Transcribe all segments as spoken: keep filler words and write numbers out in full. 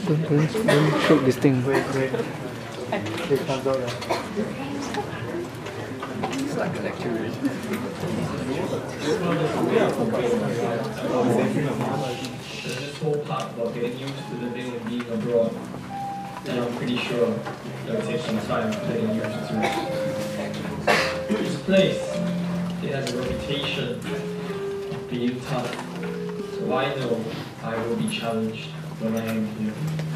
Don't, don't, don't shoot this thing. Wait, wait. It comes out now. It's like a lecture room. This whole part about getting used to living and being abroad, and I'm pretty sure it'll take some time getting used to. This place, it has a reputation of being tough, so I know I will be challenged when I am here.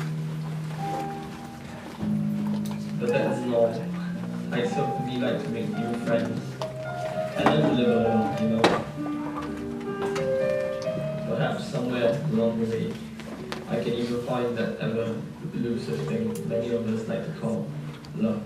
But that isn't all. I certainly like to make new friends and then to live alone, you know. Perhaps somewhere along the way, I can even find that ever elusive thing many of us like to call love.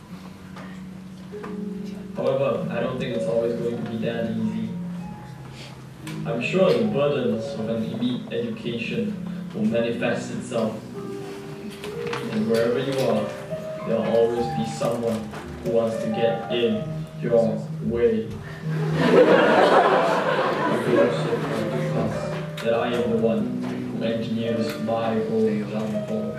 However, I don't think it's always going to be that easy. I'm sure the burdens of an elite education will manifest itself. And wherever you are, there will always be someone who wants to get in your way. I feel so proud that I am the one who engineers my own downfall.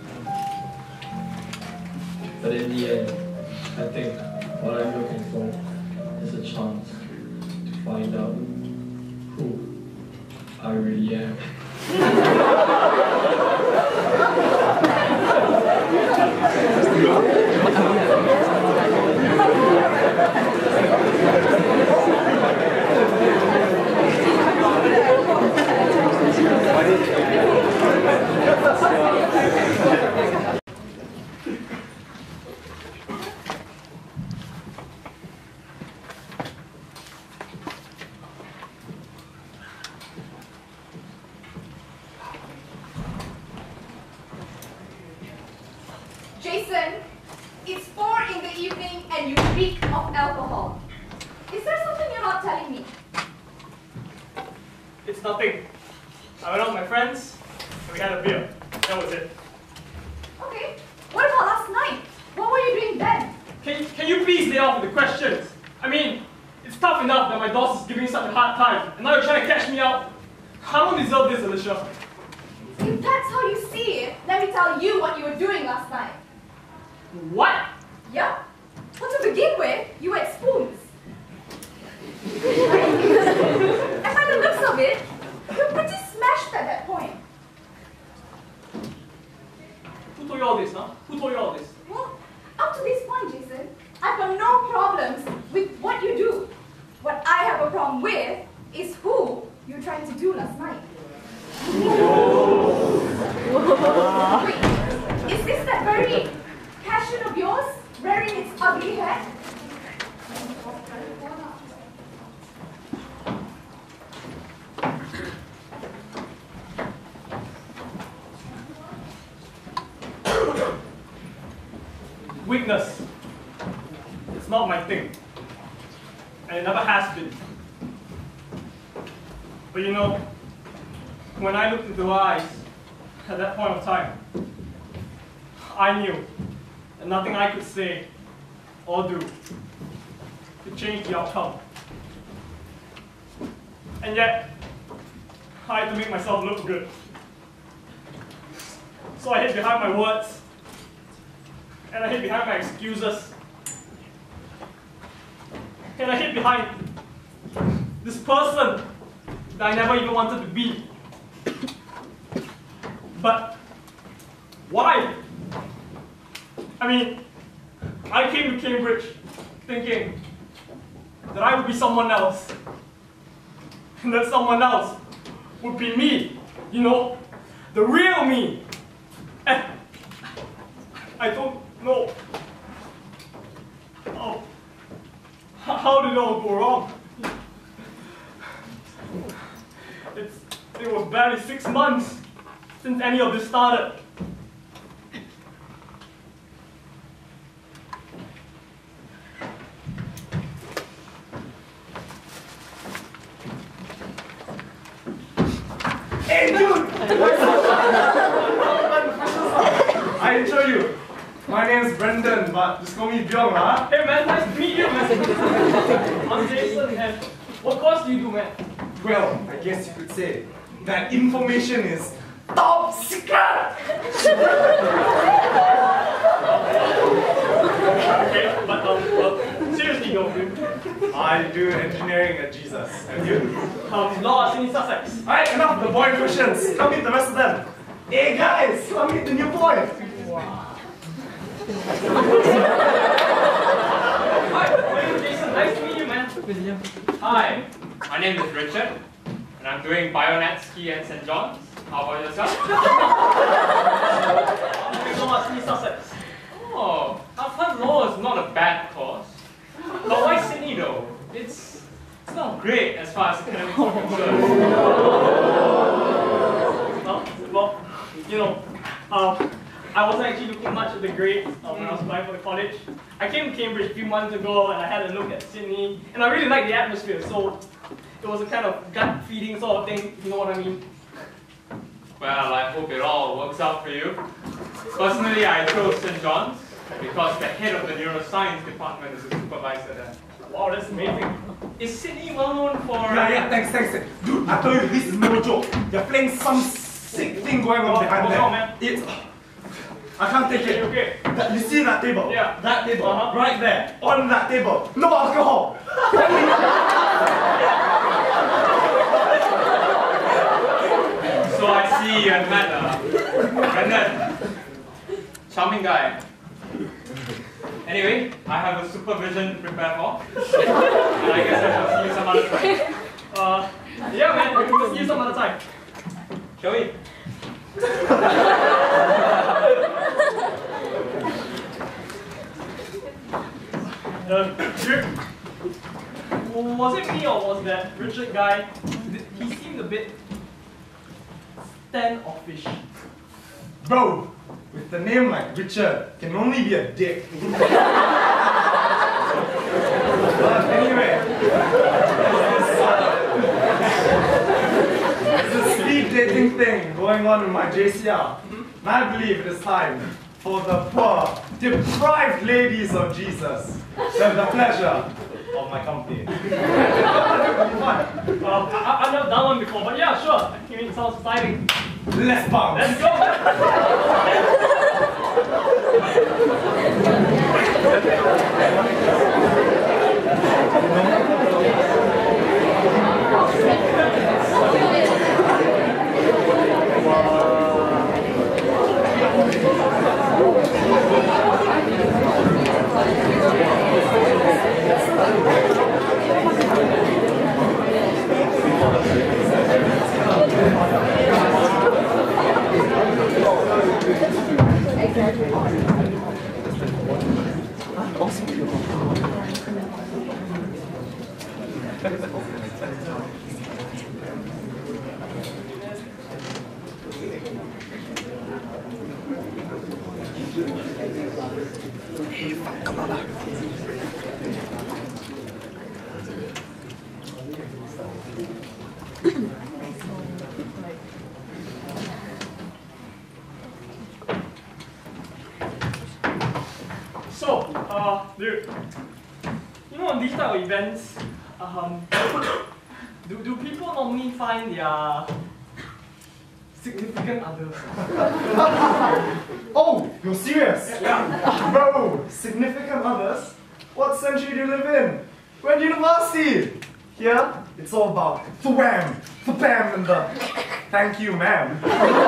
But in the end, I think what I'm looking for is a chance to find out who I really am. Jason, it's four in the evening and you reek of alcohol. Is there something you're not telling me? It's nothing. I went out with my friends and we had a beer. That was it. Okay, what about last night? What were you doing then? Can, can you please lay off with the questions? I mean, it's tough enough that my boss is giving me such a hard time, and now you're trying to catch me out. I don't deserve this, Alicia. If that's how you see it, let me tell you what you were doing last night. What? Yeah? Well, to begin with, you ate spoons. And by the looks of it, you're pretty smashed at that point. Who told you all this, huh? Who told you all this? Well, up to this point, Jason, I've got no problems with what you do. What I have a problem with is who you're trying to do last night. Wait, is this that very passion of yours rearing its ugly head? Weakness. It's not my thing. And it never has been. But you know, when I looked into her eyes, at that point of time, I knew that nothing I could say or do could change the outcome. And yet, I had to make myself look good. So I hid behind my words, and I hid behind my excuses, and I hid behind this person that I never even wanted to be. But why? I mean, I came to Cambridge thinking that I would be someone else, and that someone else would be me, you know, the real me. And I don't know how, how did it all go wrong? It's, it was barely six months since any of this started. Hey dude! I intro you. My name's Brendan, but just call me Byung, huh? Hey man, nice to meet you, man. I'm Jason, and what course do you do, man? Well, I guess you could say that information is top secret! Okay, but um, uh, seriously, no, dude. I do engineering at Jesus. And you? Um, law in Sussex. Alright, enough the boring questions. Come meet the rest of them. Hey guys, come meet the new boy. Hi, my name is Jason. Nice to meet you, man. Hi, my name is Richard, and I'm doing Bionet Ski at Saint John's. How about yourself? Law in Sussex. Oh, I've heard law is not a bad course. But why Sydney though? It's it's not great as far as academics are concerned. Well, well, you know, um, I wasn't actually looking much at the grades uh, when I was applying for the college. I came to Cambridge a few months ago and I had a look at Sydney, and I really liked the atmosphere, so it was a kind of gut feeding sort of thing, if you know what I mean. Well, I hope it all works out for you. Personally, I chose Saint John's because the head of the neuroscience department is a supervisor there. Wow, that's amazing. Is Sydney well known for... Yeah, yeah, thanks, thanks. Dude, I tell you, this is no joke. You're playing some sick thing going on Oh, behind oh, there. no, man. It's... I can't take it. Okay. That, you see that table? Yeah. That table, Uh-huh. right there, on that table. No alcohol. So I see you met her. Brendan. Charming guy. Anyway, I have a supervision to prepare for. And I guess I shall see you some other time. Uh, yeah, man, we will see you some other time. Shall we? Uh, you- was it me or was that Richard guy? He seemed a bit standoffish. Bro, with the name like Richard, can only be a dick. But anyway, there's a speed dating thing going on in my J C R. And I believe it is time for the poor, deprived ladies of Jesus to have the pleasure of my company. Uh, I, I've never done one before, but yeah, sure. I mean, it sounds exciting. Let's bounce. Let's go, man. So, uh, dude, you know, on these type of events, um, do, do people normally find their significant others? Oh, you're serious? Yeah. Bro, significant others? What century do you live in? We're in university. Here, it's all about thwam, thwam, and the thank you, ma'am.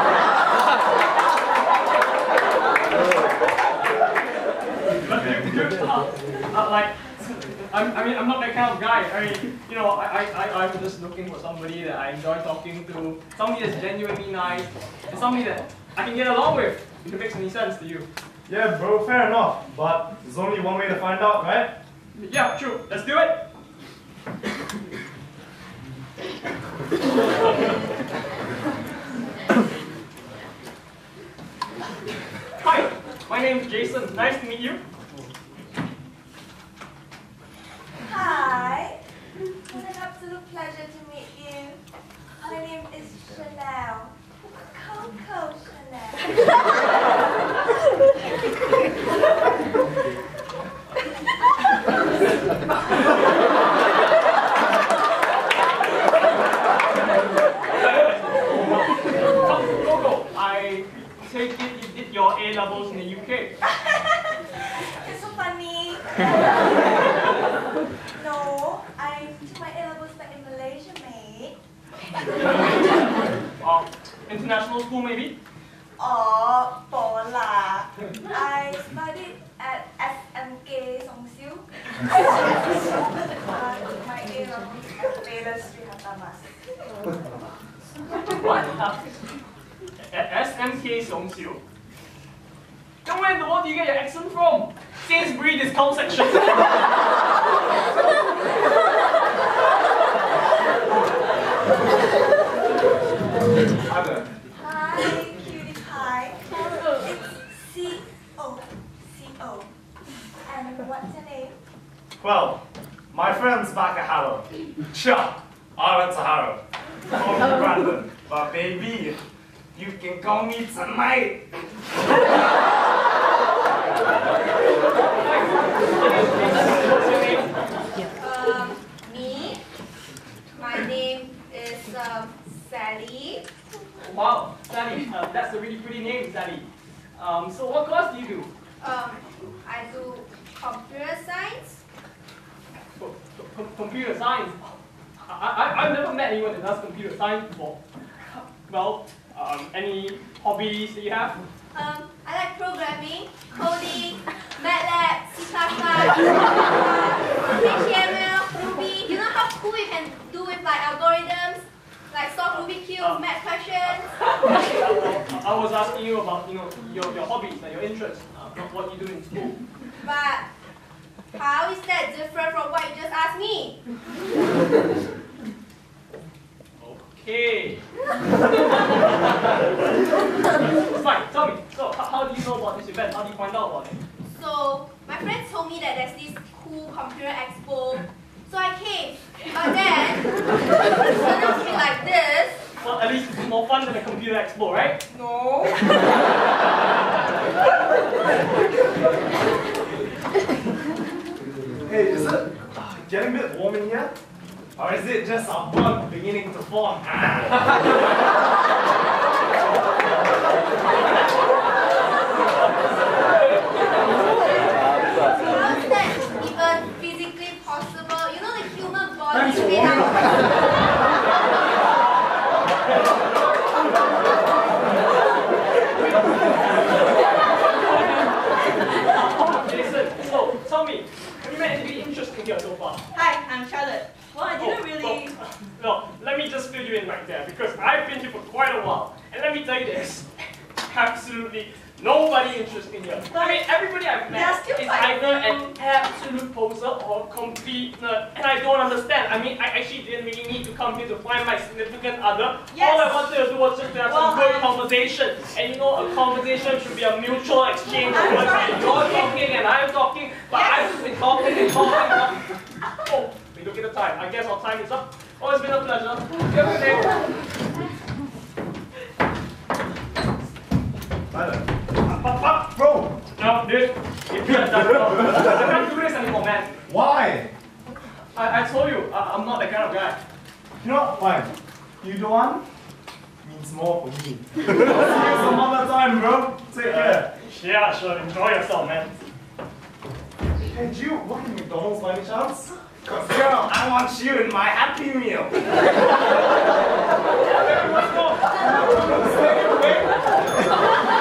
But dude, dude, uh, uh, like, I, I mean, I'm not that kind of guy. I mean, you know, I, I, I'm just looking for somebody that I enjoy talking to, somebody that's genuinely nice, and somebody that I can get along with, if it makes any sense to you. Yeah, bro, fair enough. But there's only one way to find out, right? Yeah, true. Let's do it. Hi, my name is Jason. Nice to meet you. Hi. What an absolute pleasure to meet you. My name is Chanel. Coco Chanel. Coco, No, I took my A levels back in Malaysia, mate. Um, international school maybe? Oh, bola. I studied at S M K Song Siu. I took my A levels at Taylor Street Hatamas. What? S M K Song Siu? Then where in the world do you get your accent from? Sainsbury discount section. Other. Hi, cutie pie. It's C O C O. And what's your name? Well, my friend's back at Harrow. Sure, I went to Harrow. Call me Brandon. But baby, you can call me tonight. What's your name? Um, me? My name is um, Sally. Wow, Sally. Uh, that's a really pretty name, Sally. Um, so what course do you do? Um, I do computer science. Co- co- computer science. I, I, I've never met anyone that does computer science before. Well, um, any hobbies that you have? Um, I like programming, coding, MATLAB, C plus plus, H T M L, Ruby. You know how cool you can do with like algorithms, like solve Rubik's cube, Uh, math questions. I, I was asking you about, you know, your, your hobbies and your interests, uh, not what you do in school. But how is that different from what you just asked me? Okay. Fine, tell me. So, how, how do you know about this event? How do you find out about it? So my friends told me that there's this cool computer expo. So I came. But then it turned out to be like this. Well, at least it's more fun than a computer expo, right? No. Hey, is it getting a bit warm in here? Or is it just a bug beginning to form? How is that even physically possible? You know the human body is made out Jason, so tell me, have you met anybody interesting here so far? Hi, I'm Charlotte. Well, I didn't really... Oh, no, let me just fill you in right there because I've been here for quite a while. And let me tell you this, absolutely nobody interesting here. I mean, everybody I've There are met still is quite either a an absolute poser or a complete nerd. And I don't understand. I mean, I actually didn't really need to come here to find my significant other. Yes. All I wanted to do was just to have Well, some good I'm- conversation. And you know, a conversation should be a mutual exchange of I'm words. trying Like to- you're talking and I'm talking, but Yes. I've just been talking and talking and talking. Oh, we look at the time. I guess our time is up. Oh, it's been a pleasure. You have a good day. Tyler. Up, up, up, bro! No, dude. You can't done it. I can't do this anymore, man. Why? I, I told you, I, I'm not that kind of guy. You know what? Fine. You don't want? Means more for me. I'll see you some other time, bro. Take care. Yeah, sure. Enjoy yourself, man. Hey, do you work in McDonald's by any chance? Cause girl, I want you in my Happy Meal. Let's go. Stay away.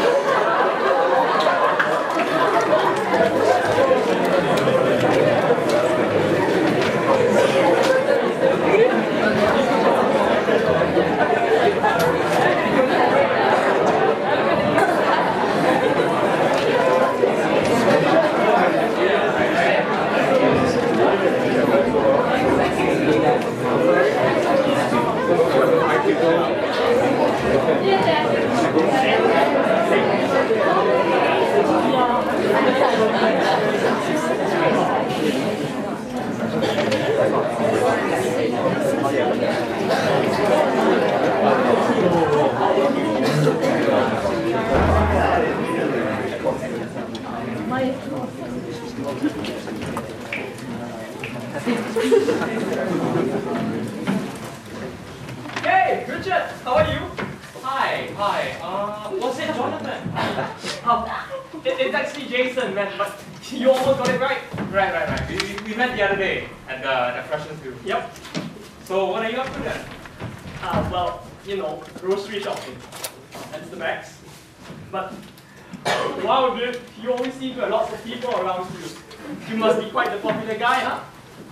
Hey, Richard, how are you? Hi, hi. Uh, was it Jonathan? Um, it, it's actually Jason, man, but You almost got it right. Right, right, right. We, we, we met the other day at the, the freshers group. Yep. So what are you up to then? Uh, well, you know, grocery shopping. That's the max. But wow, dude, you always seem to have lots of people around you. You must be quite the popular guy, huh?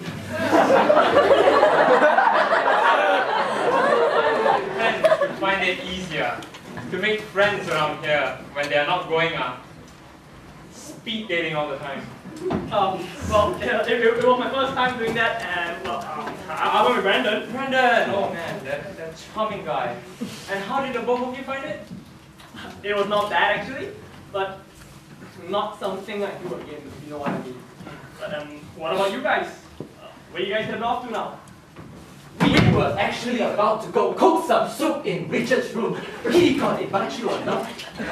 Friends should find it easier to make friends around here when they are not going uh, speed dating all the time. Um, well, it, it, it was my first time doing that, and well, um, I, I went with Brandon. Brandon! Oh man, that, that charming guy. And how did the both of you find it? It was not bad actually, but not something I do again, if you know what I mean. But um, what about you guys? Uh, where you guys headed off to now? We were actually about to go cook some soup in Richard's room. He got it, but you are not.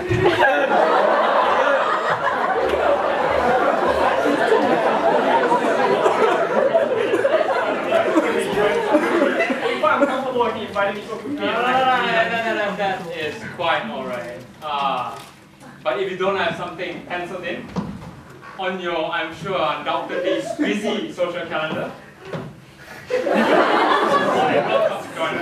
I'm quite uncomfortable if you invited me to a cookie. No, no, no, no, no, that is quite alright. Uh, but if you don't have something penciled in on your, I'm sure, undoubtedly busy social calendar, welcome to join us.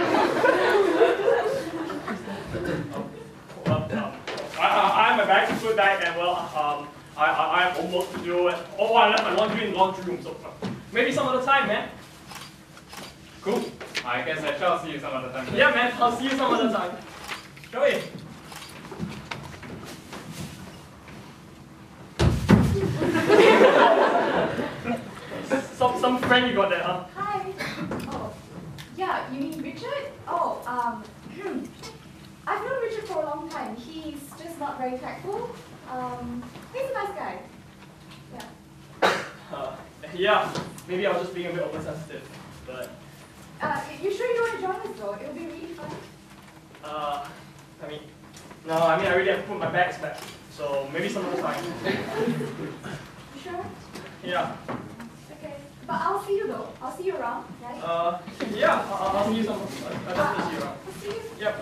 Well, um, I, I, I have my bags put back, and well, um, I, I, I have homework to do, and oh, I left my laundry in the laundry room, so uh, maybe some other time, man. Cool. I guess I shall see you some other time. Yeah, man, I'll see you some other time. Joey. some, some friend you got there, huh? Hi. Oh, yeah, you mean Richard? Oh, um, I've known Richard for a long time. He's just not very tactful. Um, he's a nice guy. Yeah. Uh, yeah, maybe I was just being a bit oversensitive, but... Uh, you sure you want to join us though? It'll be really fun. Uh, I mean, no, I mean, I really have to put my bags back, so maybe some other time. You sure? Yeah. Okay. But I'll see you though. I'll see you around, right? Uh, yeah, I'll, I'll see you some, I'll definitely see you around. I'll see you. Yep.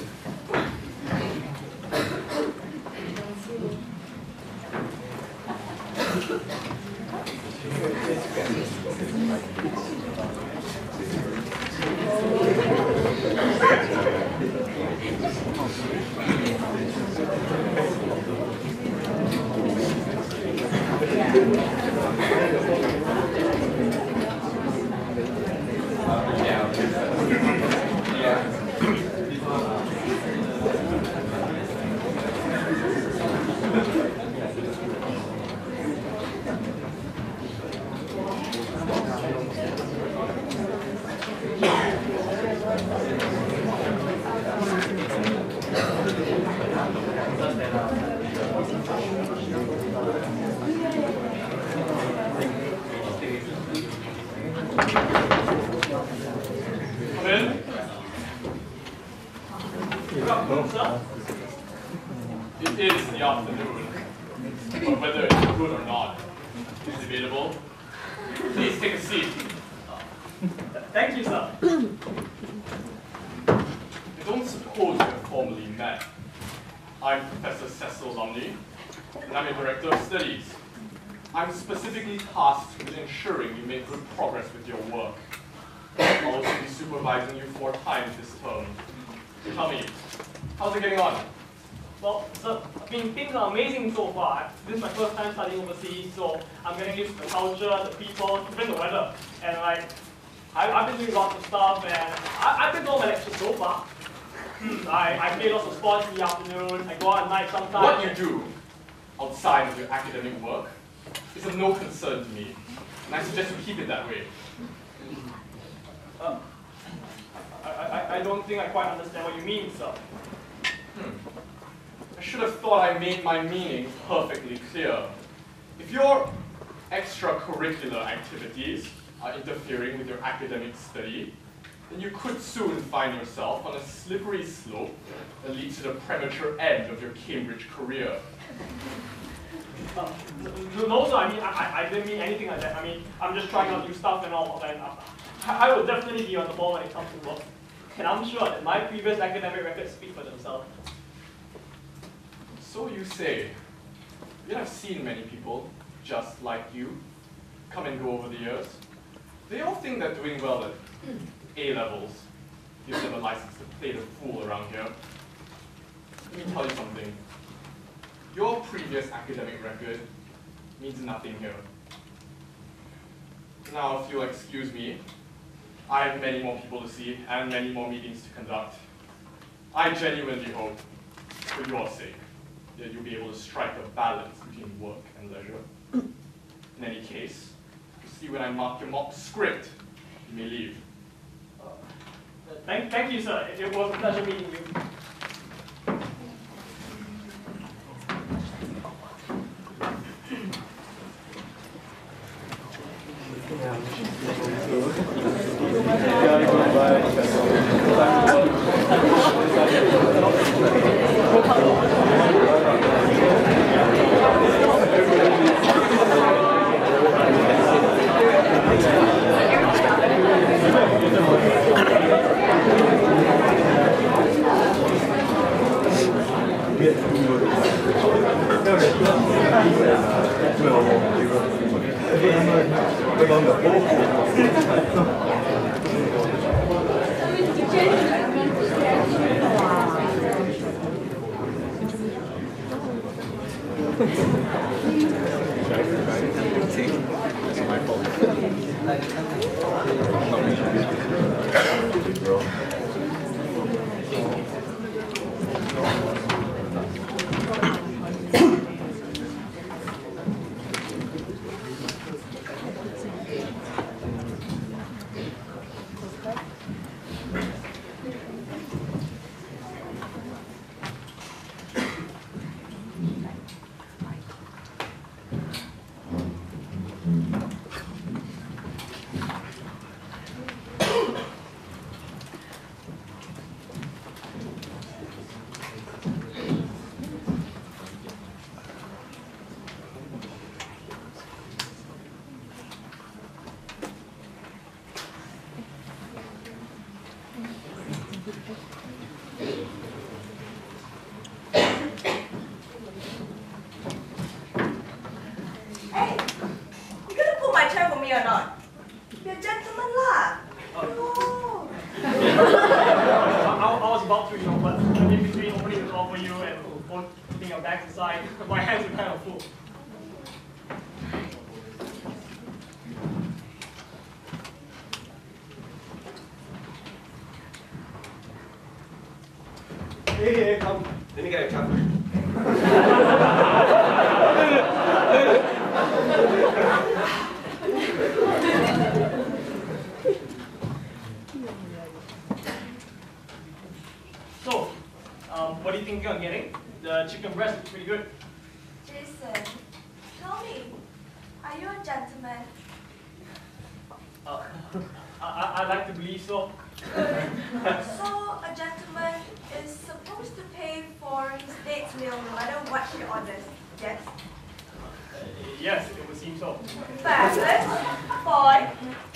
It is the afternoon, but whether it's good or not is debatable. Please take a seat. Thank you, sir. I don't suppose we have formally met. I'm Professor Cecil Lumley, and I'm a Director of Studies. I'm specifically tasked with ensuring you make good progress with your work. I'll also be supervising you four times this term. Tell me, how's it getting on? Well, sir, I mean, things are amazing so far. This is my first time studying overseas, so I'm getting used to the culture, the people, even the weather. And like, I, I've been doing lots of stuff, and I, I've been doing my lectures so far. I, I play lots of sports in the afternoon, I go out at night sometimes. What you do outside of your academic work is of no concern to me, and I suggest you keep it that way. Uh, I, I, I don't think I quite understand what you mean, sir. Hmm. I should have thought I made my meaning perfectly clear. If your extracurricular activities are interfering with your academic study, then you could soon find yourself on a slippery slope that leads to the premature end of your Cambridge career. Uh, no, sir, I mean, I, I didn't mean anything like that. I mean, I'm just trying out new stuff and all. And uh, I, I will definitely be on the ball when it comes to work. And I'm sure that my previous academic records speak for themselves. So you say. Yet I've seen many people, just like you, come and go over the years. They all think they're doing well at A levels. Gives them a license to play the fool around here. Let me tell you something. Your previous academic record means nothing here. Now, if you'll excuse me, I have many more people to see and many more meetings to conduct. I genuinely hope, for your sake, that you'll be able to strike a balance between work and leisure. In any case, you see when I mark your mock script, you may leave. Uh, thank, thank you, sir. It was a pleasure meeting you. Hey, hey, come. Let me get a cup. So, um, what do you think you're getting? The chicken breast is pretty good. Jason, tell me, are you a gentleman? Uh, I, I like to believe so. So, a gentleman is supposed to pay for his date's meal no matter what she orders, yes? Uh, yes, it would seem so. Fabulous. Boy.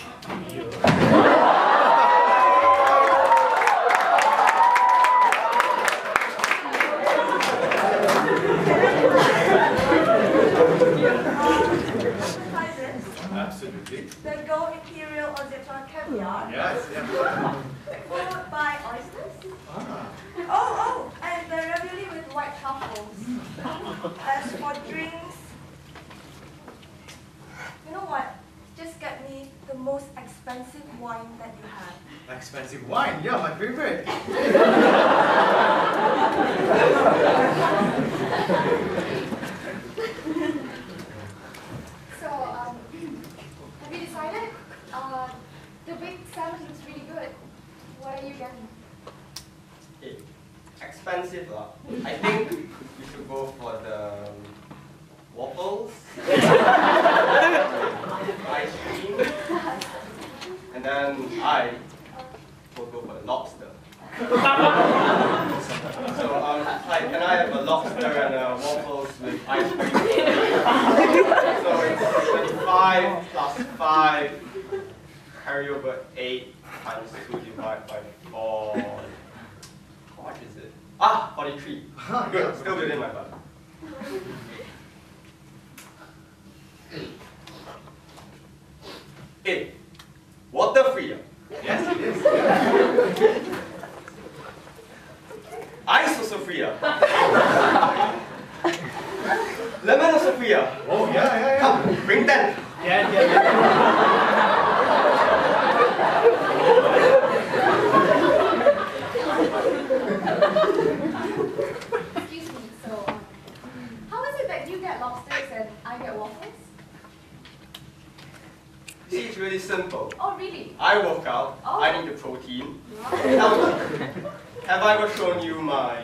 Absolutely. The gold imperial or zipton caviar. Yes, yes. Followed by oysters. Ah. Oh, oh, and the ravioli with white truffles. As for drinks, you know what? Just get me the most expensive wine that you have. Expensive wine, yeah, my favorite. So, um, have you decided? Uh, the big salmon looks really good. What are you getting? Hey, expensive lah. I think you should go for the waffles, ice cream, and then I will go for the lobster. So, um, hi, can I have a lobster and a waffles with ice cream? So it's twenty-five plus five, carry over eight times two divided by four. How much is it? Ah, forty-three. Good, still within my budget. It. Water free. Yes, it is. Ice also free. Lemon also free. Oh, yeah, yeah, yeah. Come, bring ten. Yeah, yeah, yeah. Excuse me, so um, how is it that you get lobsters and I get waffles? See, it's really simple. Oh, really? I work out, Oh. I need the protein. Now, have I ever shown you my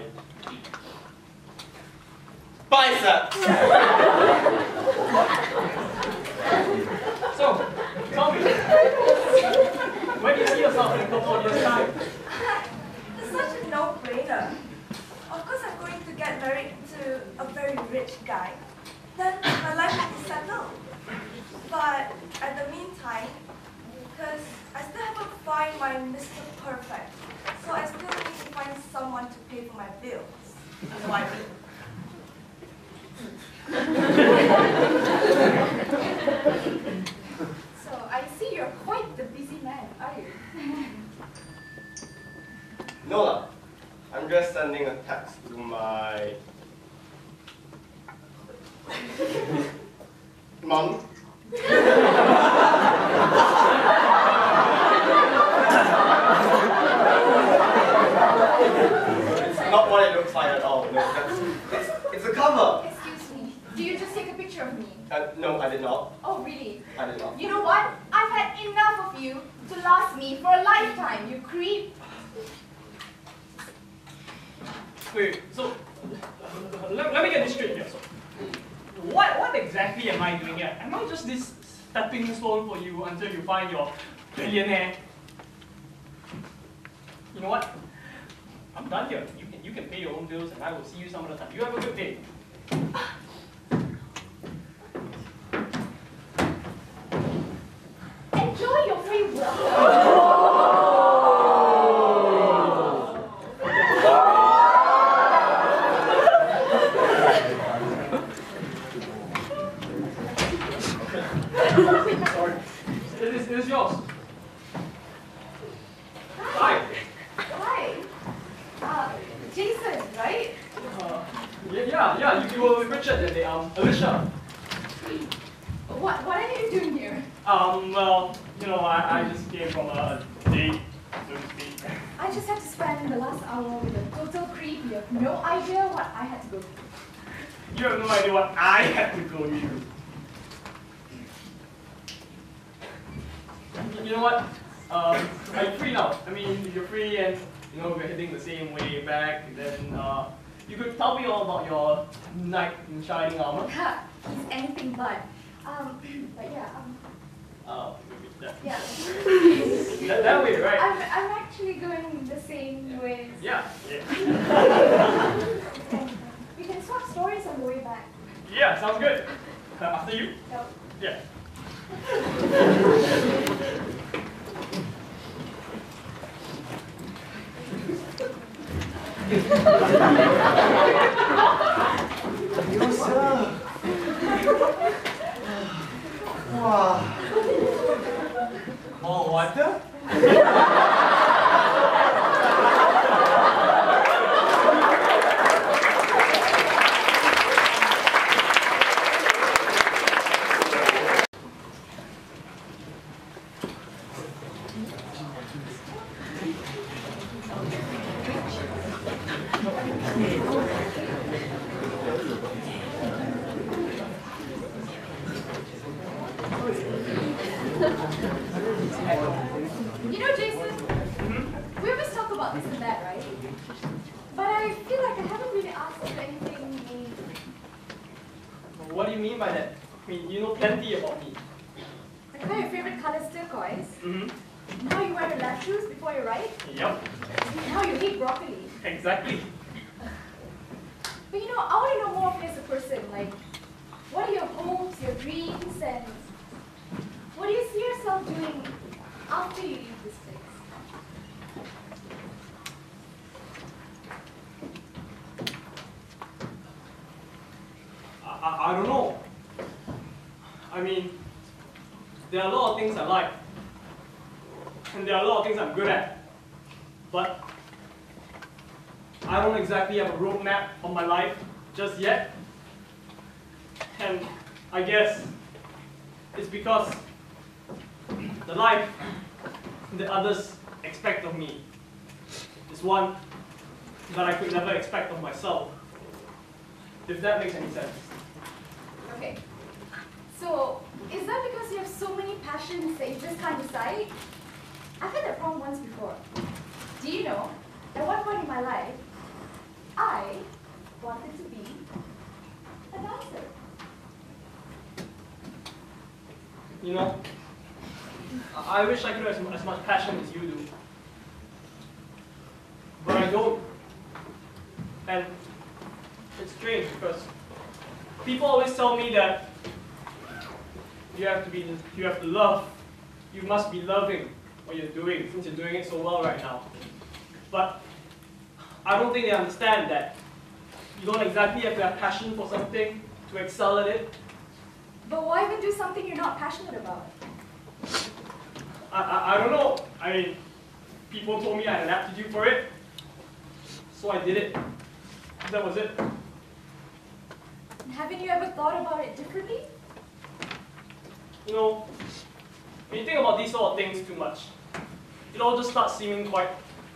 biceps? So, tell me, where do you see yourself in a couple of years' time? It's such a no-brainer. Of course I'm going to get married to a very rich guy. Then my life will be settled. But at the meantime, because I still haven't found my Mister Perfect, so I still need to find someone to pay for my bills. So I So I see you're quite the busy man, are you? No lah. I'm just sending a text to my mom. It's not what it looks like at all. No, that's, it's, it's a cover. Excuse me, do you just take a picture of me? Uh, no, I did not. Oh, really? I did not. You know what? I've had enough of you to last me for a lifetime, you creep. Wait, so, let, let me get this straight here. So, what, what exactly am I doing here? Am I just this stepping stone for you until you find your billionaire? You know what? I'm done here. You can, you can pay your own bills and I will see you some other time. You have a good day. Enjoy your free will. Sorry. It is, it is yours. Hi. Hi. Uh, Jason, right? Uh, yeah, yeah, yeah. You, you were with Richard and they, um, Alicia. What, what are you doing here? Um, well, you know, I, I just came from a date, so to speak. I just had to spend the last hour with a total creep. You have no idea what I had to go through. You have no idea what I had to go through. You know what? Um, are you free now? I mean, if you're free and, you know, we're heading the same way back, then uh, you could tell me all about your knight in shining armor. Ha, he's anything but. Um, but yeah, um, Oh, that, yeah. that, that way, right? I'm, I'm actually going the same way. Yeah, yeah. We can swap stories on the way back. Yeah, sounds good. Uh, after you. So, Yeah. Yes, sir. Wow. More water? you know, Jason, we always talk about this and that, right? But I feel like I haven't really asked you anything meaningful. What do you mean by that? I mean, you know plenty about me. I know your favorite color is turquoise. Mm-hmm. Now you wear your left shoes before you write. Yep, Now you hate broccoli. exactly. But you know, I want to know more of you as a person. Like, what are your hopes, your dreams, and what do you see yourself doing after you leave this place? I, I, I don't know. I there are a lot of things I like, and there are a lot of things I'm good at, but I don't exactly have a roadmap of my life just yet, and I guess it's because the life that others expect of me is one that I could never expect of myself, if that makes any sense. Okay. So, is that because you have so many passions that you just can't decide? I've had that problem once before. Do you know, at one point in my life, I wanted to be a dancer. You know, I I wish I could have as, as much passion as you do, but I don't. And it's strange because people always tell me that you have to be, you have to love, you must be loving what you're doing since you're doing it so well right now. But I don't think they understand that you don't exactly have to have passion for something to excel at it. But why even do something you're not passionate about? I, I, I don't know. I mean, people told me I had an aptitude for it, so I did it. That was it. Haven't you ever thought about it differently? You know, when you think about these sort of things too much, it all just starts seeming quite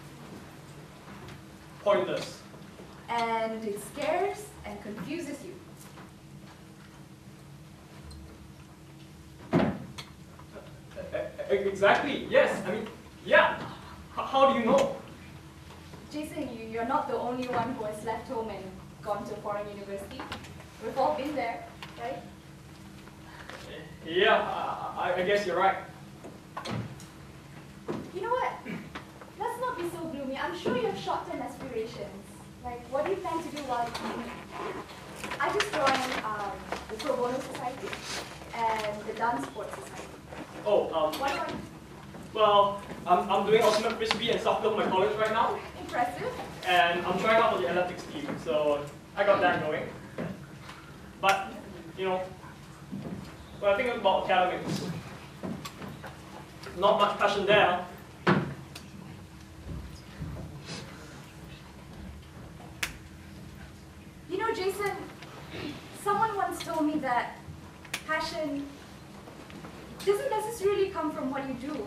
pointless. And it scares and confuses you. Exactly, yes. I mean, yeah. H how do you know? Jason, you, you're not the only one who has left home and gone to a foreign university. We've all been there, right? Yeah, I, I guess you're right. You know what? Let's not be so gloomy. I'm sure you have short-term aspirations. Like, what do you plan to do while you're uni? I just joined um, the Pro Bono Society and the Dance Sports Society. Oh, um, What about you? well, I'm, I'm doing ultimate frisbee and soccer for my college right now. Impressive. And I'm trying out for the athletics team, so I got that going. But, you know, when I think about academics, not much passion there. You know, Jason, someone once told me that passion doesn't necessarily come from what you do,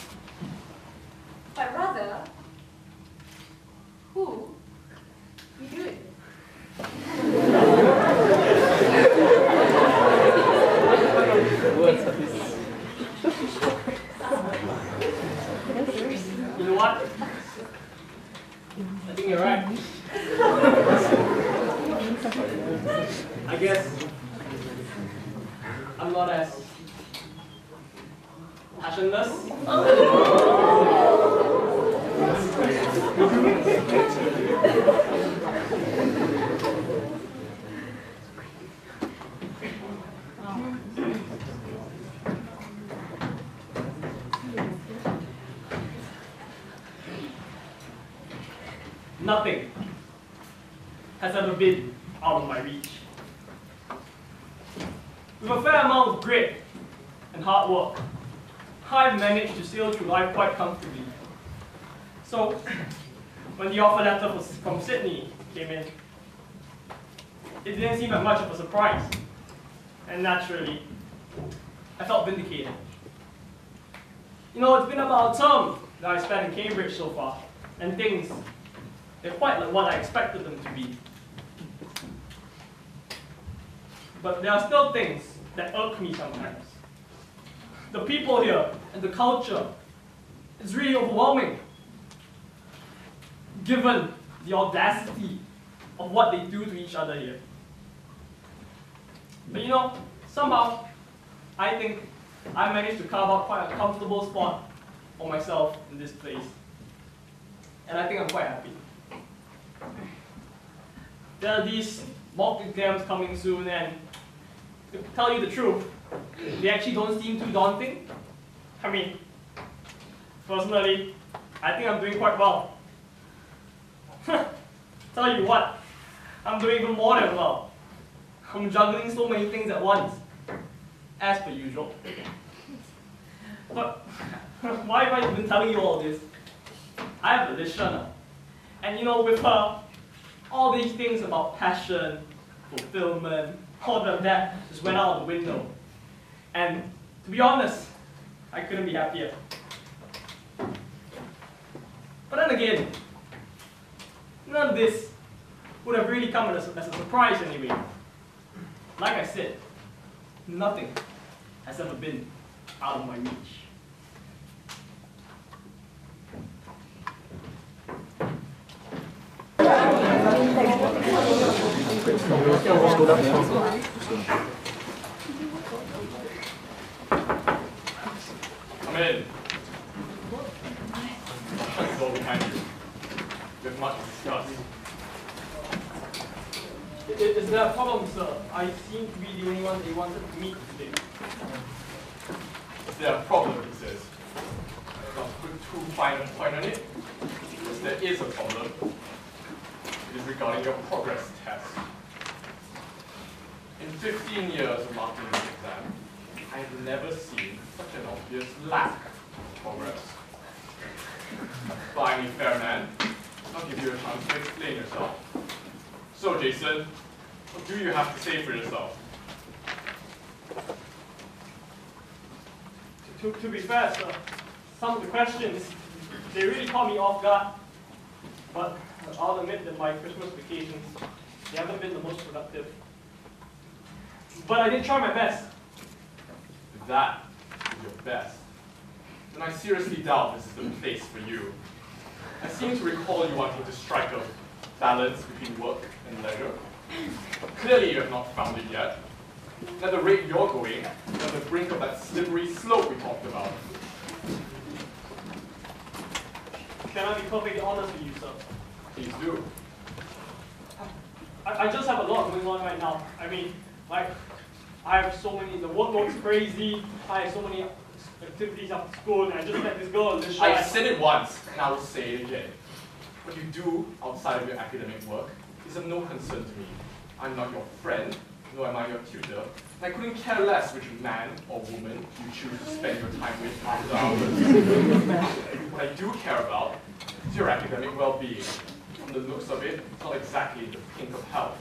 but rather who you do it You know what? I think you're right. I guess I'm not as passionless. Nothing has ever been out of my reach. With a fair amount of grit and hard work, I've managed to sail through life quite comfortably. So, when the offer letter from Sydney came in, it didn't seem like much of a surprise. And naturally, I felt vindicated. You know, it's been about a term that I spent in Cambridge so far, and things, they're quite like what I expected them to be. But there are still things that irk me sometimes. The people here and the culture is really overwhelming, given the audacity of what they do to each other here. But you know, somehow, I think I managed to carve out quite a comfortable spot for myself in this place. And I think I'm quite happy. There are these mock exams coming soon, and to tell you the truth, they actually don't seem too daunting. I mean, personally, I think I'm doing quite well. Tell you what, I'm doing even more than well. I'm juggling so many things at once, as per usual. But why have I been telling you all this? I have Malaysia now. And you know, with her, all these things about passion, fulfillment, all of that just went out the window. And to be honest, I couldn't be happier. But then again, none of this would have really come as a, as a surprise anyway. Like I said, nothing has ever been out of my reach. Come in. Shut the door behind you. We have much to discuss. Is, is there a problem, sir? I seem to be the only one they wanted to meet today. Is there a problem, he says? Not to put too fine a point on it. Yes, there is a problem. It is regarding your progress test. In fifteen years of marking this exam, I have never seen such an obvious lack of progress. Finally, fair man, I'll give you a chance to explain yourself. So, Jason, what do you have to say for yourself? To, to be fair, sir, some of the questions, they really caught me off guard. But I'll admit that my Christmas vacations, they haven't been the most productive. But I did try my best. If that is your best, then I seriously doubt this is the place for you. I seem to recall you wanting to strike a balance between work and leisure. Clearly you have not found it yet. And at the rate you're going, you're on the brink of that slippery slope we talked about. Can I be perfectly honest with you, sir? Please do. I, I just have a lot going on right now. I mean, like, I have so many, the workload's crazy, I have so many activities after school, and I just met this girl, this I said it once, and I will say it again. What you do outside of your academic work is of no concern to me. I'm not your friend, nor am I your tutor, and I couldn't care less which man or woman you choose to spend your time with after hours. What I do care about is your academic well-being. From the looks of it, it's not exactly the pink of health.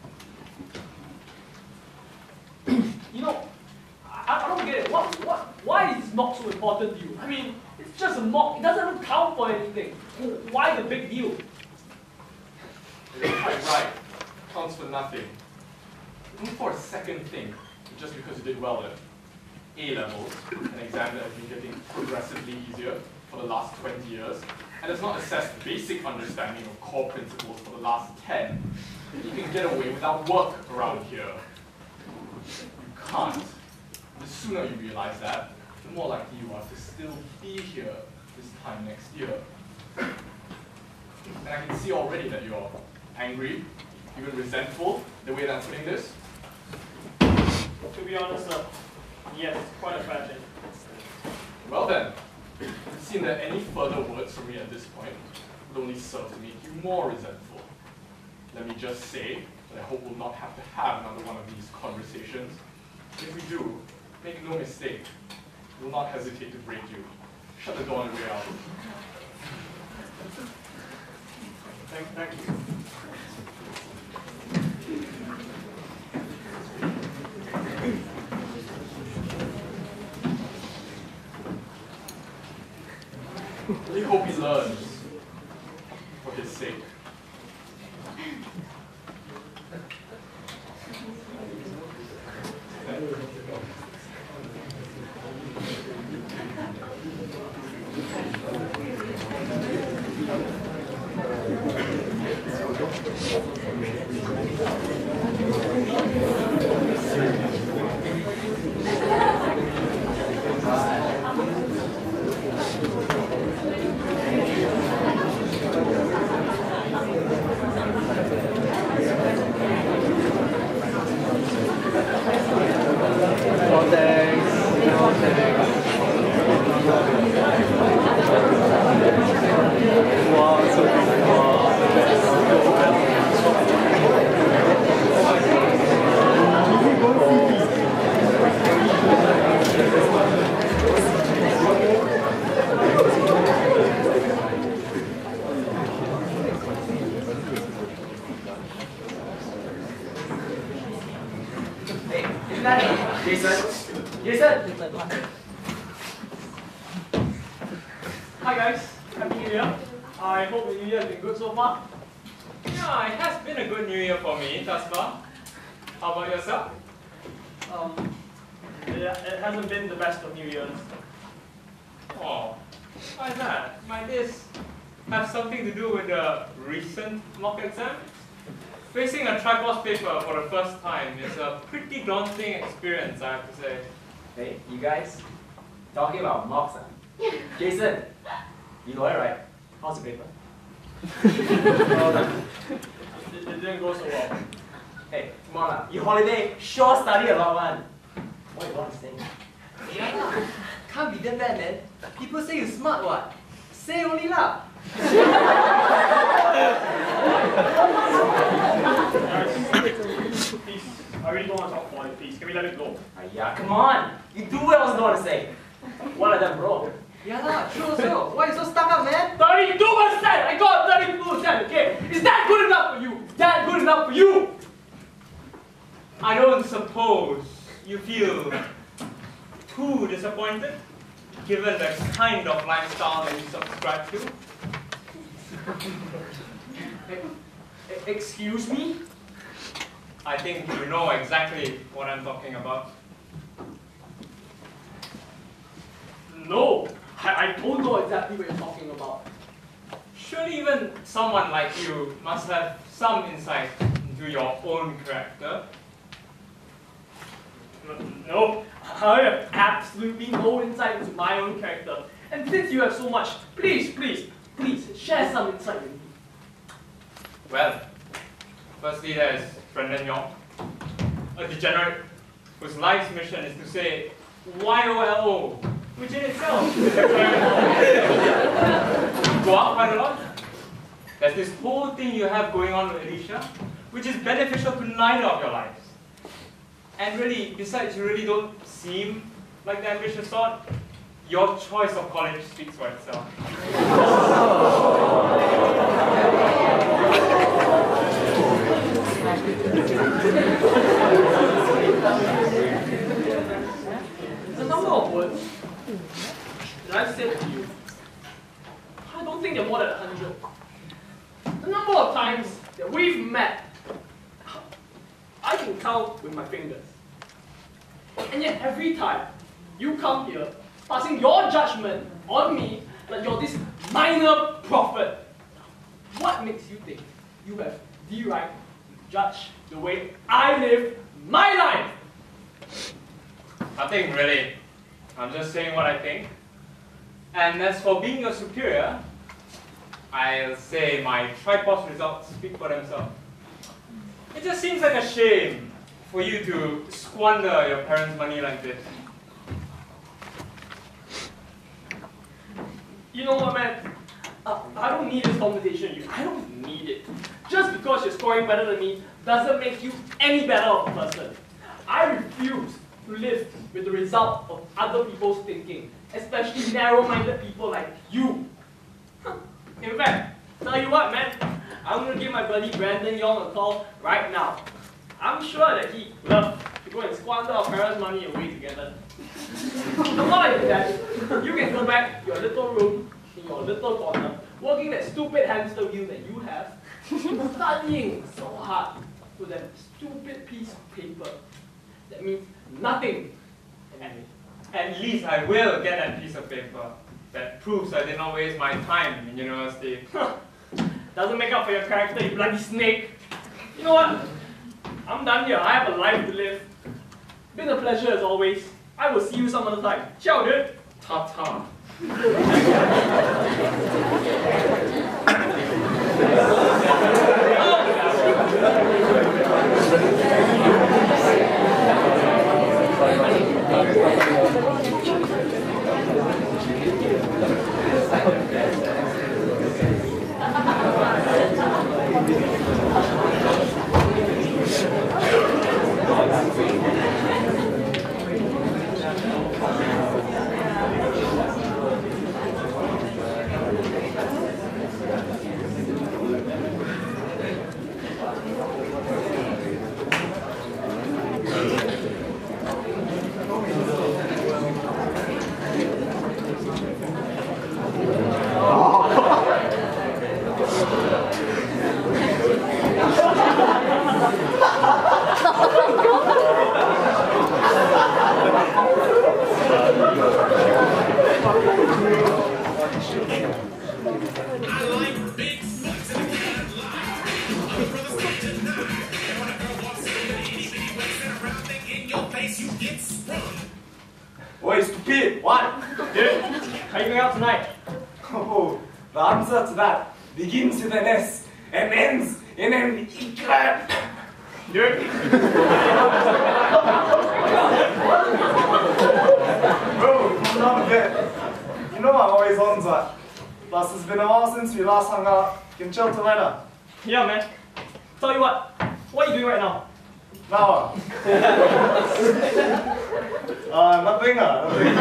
You know, I, I don't get it. What, what, why is this mock so important to you? I mean, it's just a mock. It doesn't even count for anything. Why the big deal? You're quite right. It counts for nothing. Even for a second thing, just because you did well at A-levels, an exam that has been getting progressively easier for the last twenty years, and has not assessed basic understanding of core principles for the last ten, you can get away without work around here. You can't. The sooner you realize that, the more likely you are to still be here this time next year. And I can see already that you're angry, even resentful, the way that I'm putting this. To be honest, sir, yes, it's quite a tragedy. Well then, it would seem that any further words from me at this point would only serve to make you more resentful. Let me just say that I hope we'll not have to have another one of these conversations. If we do, make no mistake, we will not hesitate to break you. Shut the door on the way out. Thank, thank you. I really hope he learns, for his sake. Wow, so Hi guys, Happy New Year. I hope the New Year has been good so far. Yeah, it has been a good New Year for me thus far. How about yourself? Um, yeah, it hasn't been the best of New Years. Oh, why is that? Might this have something to do with the recent mock exam? Facing a tripos paper for the first time is a pretty daunting experience, I have to say. Hey, you guys, talking about mocks, huh? Jason, you know it, right? How's the paper? um, it, it didn't go so well. Hey, come on, lah. You holiday, sure study a lot, man. What you want to say? Yeah, lah. Can't be that bad, man. People say you smart, what? Say only, lah. Please, I really don't want to talk about it, please. Can we let it go? Ah, yeah, come on. You do what else you want to say. What are them, bro? Yeah, lah, true also. Why you so stuck up, man? thirty-two percent! I got thirty-two percent, okay? Is that good enough for you? Is that good enough for you? I don't suppose you feel too disappointed, given the kind of lifestyle that you subscribe to. Excuse me? I think you know exactly what I'm talking about. No, I, I don't know exactly what you're talking about. Surely even someone like you must have some insight into your own character. No, I have absolutely no insight into my own character. And since you have so much, please, please, please, share some insight with me. Well, firstly there's Brendan Yong, a degenerate whose life's mission is to say Y O L O, which in itself is a go out quite a lot. There's this whole thing you have going on with Alicia, which is beneficial to neither of your lives. And really, besides, you really don't seem like the ambitious sort. Your choice of college speaks for itself. The number of words that I've said to you, I don't think they're more than a hundred. The number of times that we've met, I can count with my fingers. And yet every time you come here, passing your judgment on me that you're this minor prophet, what makes you think you have the right to judge the way I live my life? Nothing really. I'm just saying what I think. And as for being your superior, I'll say my tripos results speak for themselves. It just seems like a shame for you to squander your parents' money like this. You know what, man? Uh, I don't need this conversation with you. I don't need it. Just because you're scoring better than me doesn't make you any better of a person. I refuse to live with the result of other people's thinking, especially narrow-minded people like you. In fact, tell you what, man, I'm going to give my buddy Brandon Yong a call right now. I'm sure that he would love to go and squander our parents' money away together. And while I do that, you can go back to your little room, in your little corner, working that stupid hamster wheel that you have, studying so hard for that stupid piece of paper that means nothing. At, at least I will get that piece of paper that proves I did not waste my time in university. Doesn't make up for your character, you bloody snake. You know what? I'm done here. I have a life to live. Been a pleasure as always. I will see you some other time. Ciao, dude. Ta-ta. like big butts and a cat life. Other brothers don't deny. And when a girl walks in with an itty bitty waist and a round thing in your face, you get sprung. Oi, stupid! What? Dude, how you going out tonight? Oh, the answer to that begins with an S and ends in an E-clap. Dude. Bro, come down a bit. You know I'm always on that. Plus, it's been a while since we last hung out. You can chill tonight, huh? Yeah, man. Tell you what, what are you doing right now? Now, uh, uh nothing, uh, nothing.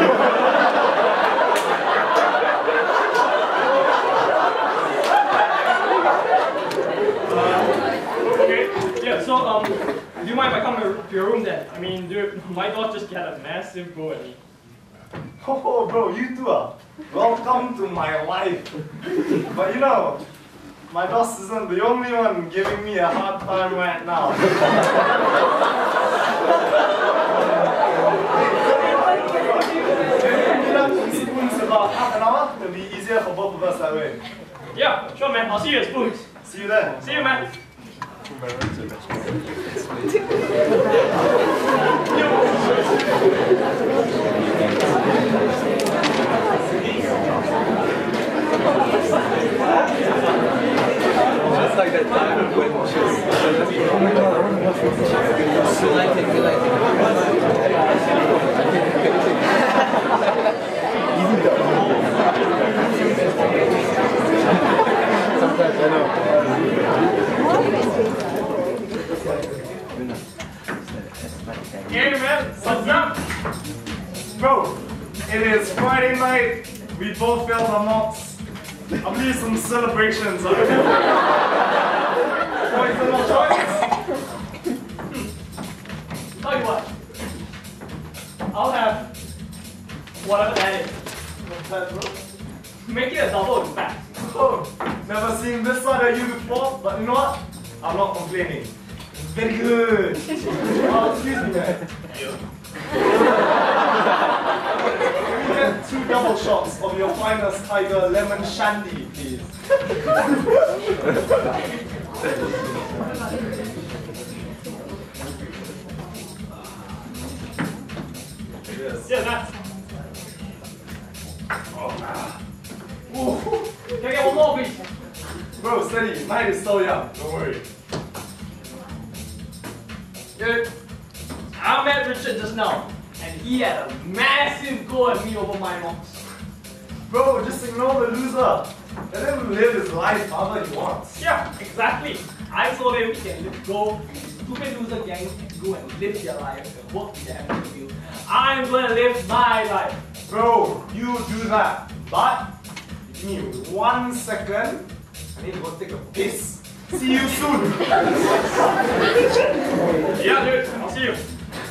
uh, okay, yeah, so, um, do you mind if I come to your room then? I mean, dude, my dog just had a massive go at me. Oh, bro, you too, uh. Welcome to my life. But you know, my boss isn't the only one giving me a hard time right now. Meet up in Spoons about half an hour. It'll be easier for both of us that way. Yeah, sure, man. I'll see you at Spoons. See you then. See you, man. Just like that time when she was she liked it, you liked sometimes I know. Hey man, what's up? Bro, it is Friday night. We both failed our mocks. I believe some celebrations are Choice and no choice. Tell you what, I'll have whatever that is. What's that, bro? Make it a double, in fact. Oh, never seen this side of you before, but you know what? I'm not complaining. It's very good. Oh, excuse me, man. Can we get two double shots of your finest tiger lemon shandy, please? Yes. Yeah, nice. Oh, Ooh. Can I get one more, please? bro, steady. Night is still young. Don't worry. Dude, I met Richard just now, and he had a massive go at me over my mocks. Bro, just ignore the loser. Let him live his life however he wants. Yeah, exactly. I told him he can go to his stupid loser gang and go and live their life and work with the M N W. I'm gonna live my life. Bro, you do that. But, give me one second. I need to go take a piss. See you soon. Yeah, dude, I'll see you.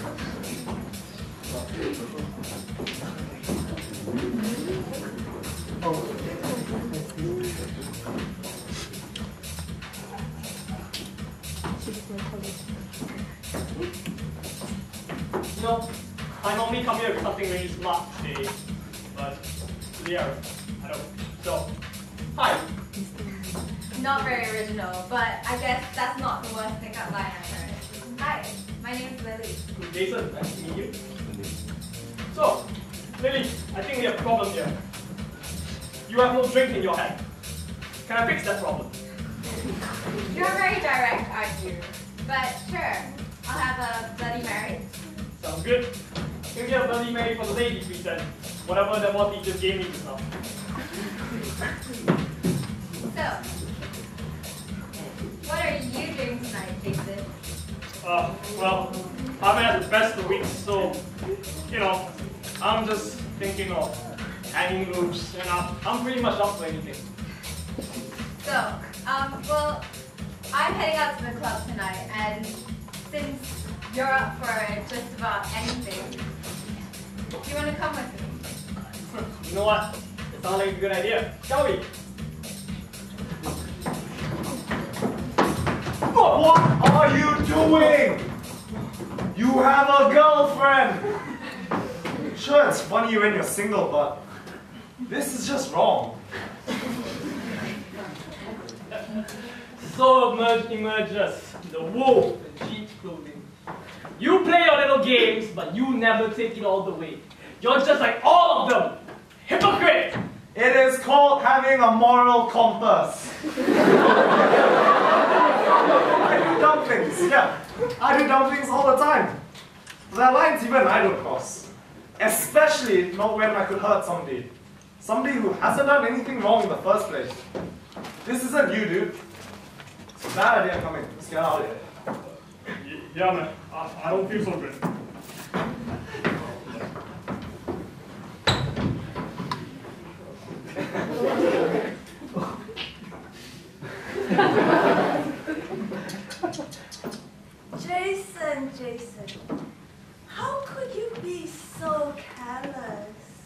You know, I normally come here with something really smart today, but yeah, I don't. So, hi. Not very original, but I guess that's not the worst pickup line I've heard. Hi, my name is Lily. Jason, nice to meet you. So, Lily, I think we have a problem here. You have no drink in your hand. Can I fix that problem? You're very direct, aren't you? But sure, I'll have a Bloody Mary. Sounds good. Can we get a Bloody Mary for the lady, please, then? Whatever the more teachers gave me just now. So, what are you doing tonight, Jason? Uh, well, I've had the best of weeks, so, you know, I'm just thinking of hanging loose, and I'm, I'm pretty much up for anything. So, um, well, I'm heading out to the club tonight, and since you're up for just about anything, do you want to come with me? You know what? It sounds like a good idea. Shall we? What are you doing? You have a girlfriend. Sure, it's funny when you're single, but this is just wrong. So emerge, emerges the wolf in sheep's clothing. You play your little games, but you never take it all the way. You're just like all of them. Hypocrite! It is called having a moral compass. I do dumplings, yeah. I do dumplings all the time. There are lines even I don't cross. Especially not when I could hurt somebody. Somebody who hasn't done anything wrong in the first place. This isn't you, dude. It's a bad idea coming. Let's get out of here. Yeah, man. I, I don't feel so good. Jason, Jason, how could you be so careless?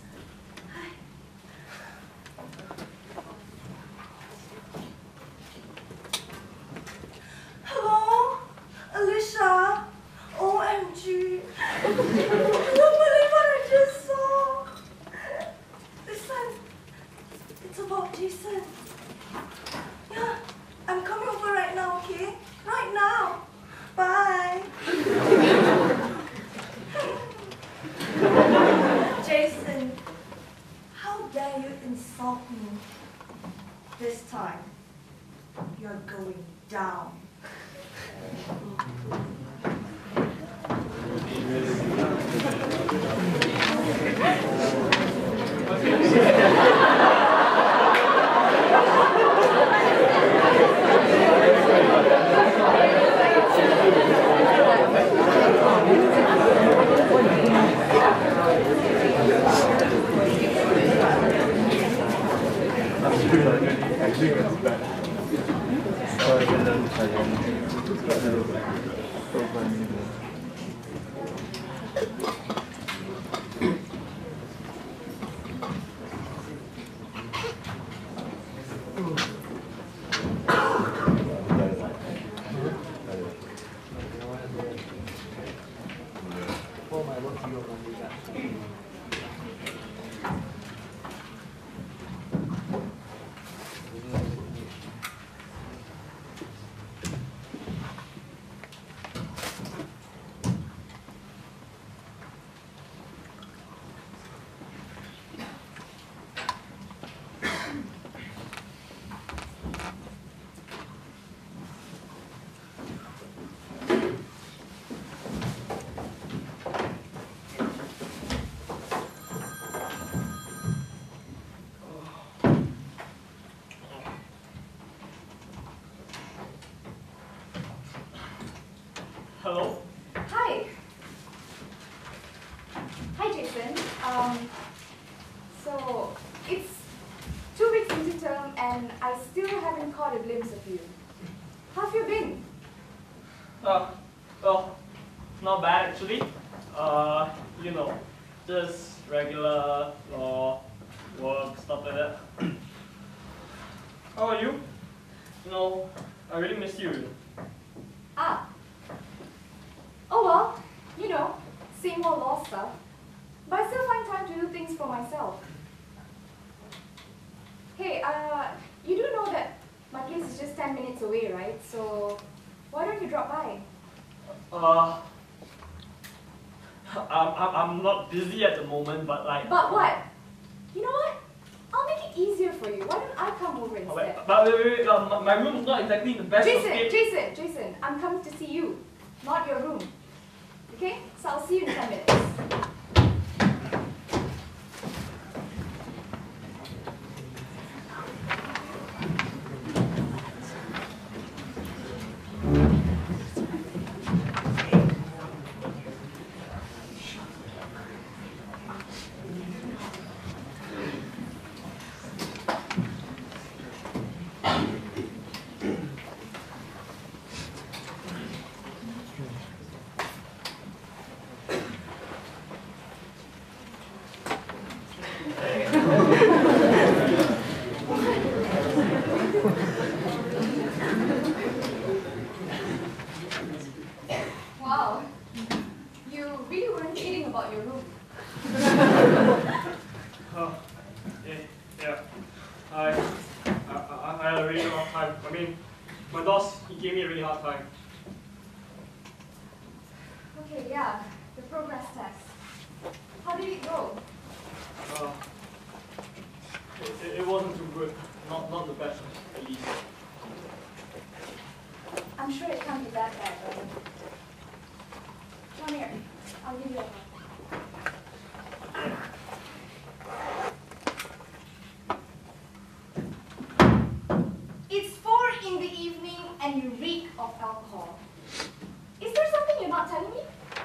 Hello, Alicia. O M G. I don't believe what I just saw. Listen, it's about Jason. Yeah, I'm coming over right now, okay? Right now. Bye. Jason, how dare you insult me? This time, you're going down. Hello? Hi. Hi, Jason. Um, so, it's two weeks into term and I still haven't caught a glimpse of you. How have you been? Uh, well, not bad actually. Uh, you know, just regular law, work, stuff like that. How are you? You know, I really miss you. Ah. Oh well, you know, same old law stuff. But I still find time to do things for myself. Hey, uh, you do know that my place is just ten minutes away, right? So, why don't you drop by? Uh, I'm, I'm, I'm not busy at the moment, but like... But what? You know what? I'll make it easier for you. Why don't I come over instead? Oh, wait, but wait, wait, wait, uh, my, my room's not exactly the best Jason, of Jason, Jason, I'm coming to see you, not your room. Okay? So I'll see you in ten minutes. I really don't have time. I mean, my boss, he gave me a really hard time. Okay, yeah, the progress test. How did it go? Uh, it, it, it wasn't too good. Not, not the best, at least. I'm sure it can't be that bad, right? Come here. I'll give you a hug. It's four in the evening and you reek of alcohol. Is there something you're not telling me?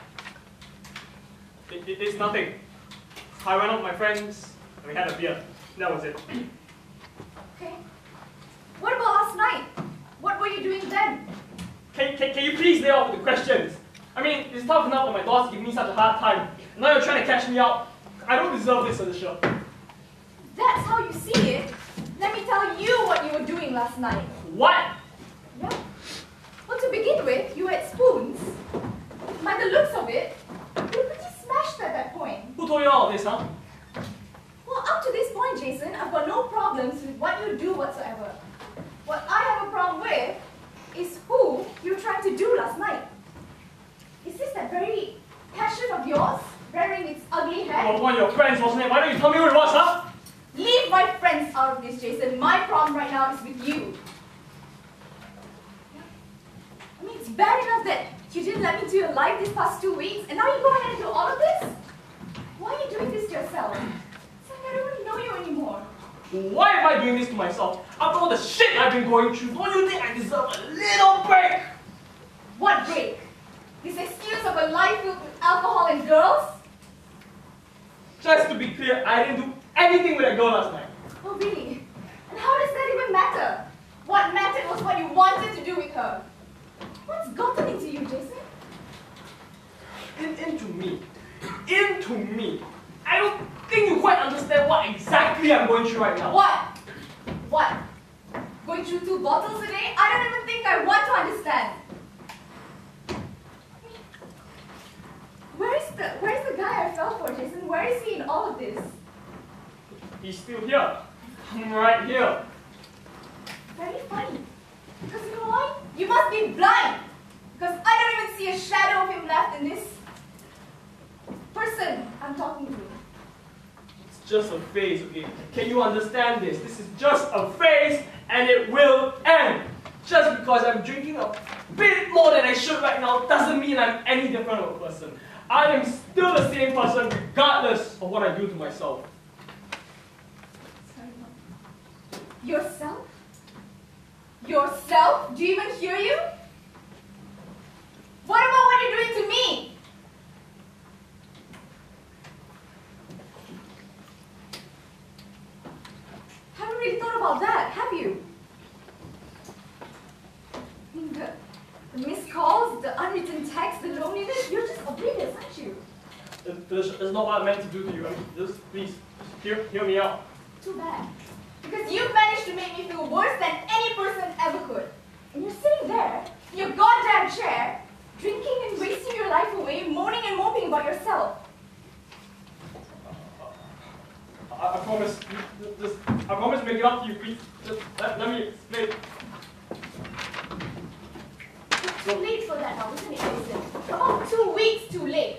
It, it, it's nothing. I went out with my friends, and we had a beer. That was it. Okay. What about last night? What were you doing then? Can, can, can you please lay off with the questions? I mean, it's tough enough for my boss giving me such a hard time. Now you're trying to catch me out. I don't deserve this, Alicia. That's how you see it. Let me tell you what you were doing last night. What? Yeah. Well, to begin with, you had spoons. By the looks of it, you were pretty smashed at that point. Who told you all of this, huh? Well, up to this point, Jason, I've got no problems with what you do whatsoever. What I have a problem with is who you were trying to do last night. Is this that very passion of yours, rearing its ugly head? Well, one of your friends, wasn't it? Why don't you tell me who it was, huh? Leave my friends out of this, Jason. My problem right now is with you. I mean, it's bad enough that you didn't let me into your life these past two weeks, and now you go ahead and do all of this? Why are you doing this to yourself? It's like I don't want to know you anymore. Why am I doing this to myself? After all the shit I've been going through, don't you think I deserve a little break? What break? This excuse of a life filled with alcohol and girls? Just to be clear, I didn't do anything with that girl last night. Oh, really? And how does that even matter? What mattered was what you wanted to do with her. What's gotten into you, Jason? In, into me. Into me. I don't think you quite understand what exactly I'm going through right now. What? What? Going through two bottles a day? I don't even think I want to understand. Where is the where is the guy I fell for, Jason? Where is he in all of this? He's still here. I'm right here. Very funny. Because you know why? You must be blind. Because I don't even see a shadow of him left in this person I'm talking to. It's just a phase, okay? Can you understand this? This is just a phase and it will end. Just because I'm drinking a bit more than I should right now doesn't mean I'm any different of a person. I am still the same person regardless of what I do to myself. Sorry, Mom. Yourself? Yourself? Do you even hear you? What about what you're doing to me? Haven't really thought about that, have you? I mean, the, the missed calls, the unwritten texts, the loneliness, you're just oblivious, aren't you? It's, it's not what I meant to do to you. I mean, just please, hear, hear me out. Too bad. Because you've managed to make me feel worse than any person ever could. And you're sitting there, in your goddamn chair, drinking and wasting your life away, moaning and moping about yourself. I, I promise, just, I promise to make it up to you, please. Just let, let me explain. It's too late for that now, isn't it, Jason? About two weeks too late.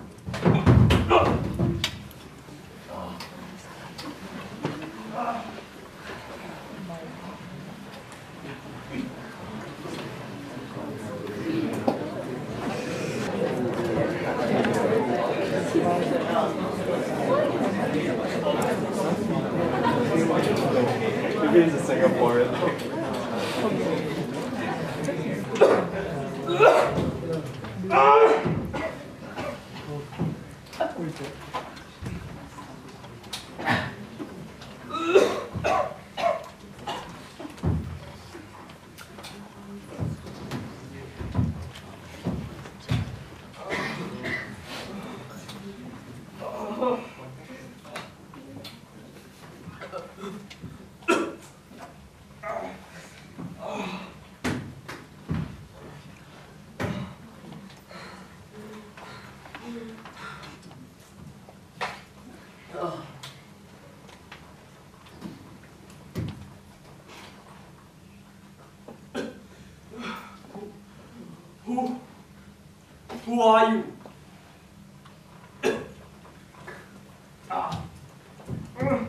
Maybe he's a Singaporean. Who are you? Ah. Mm.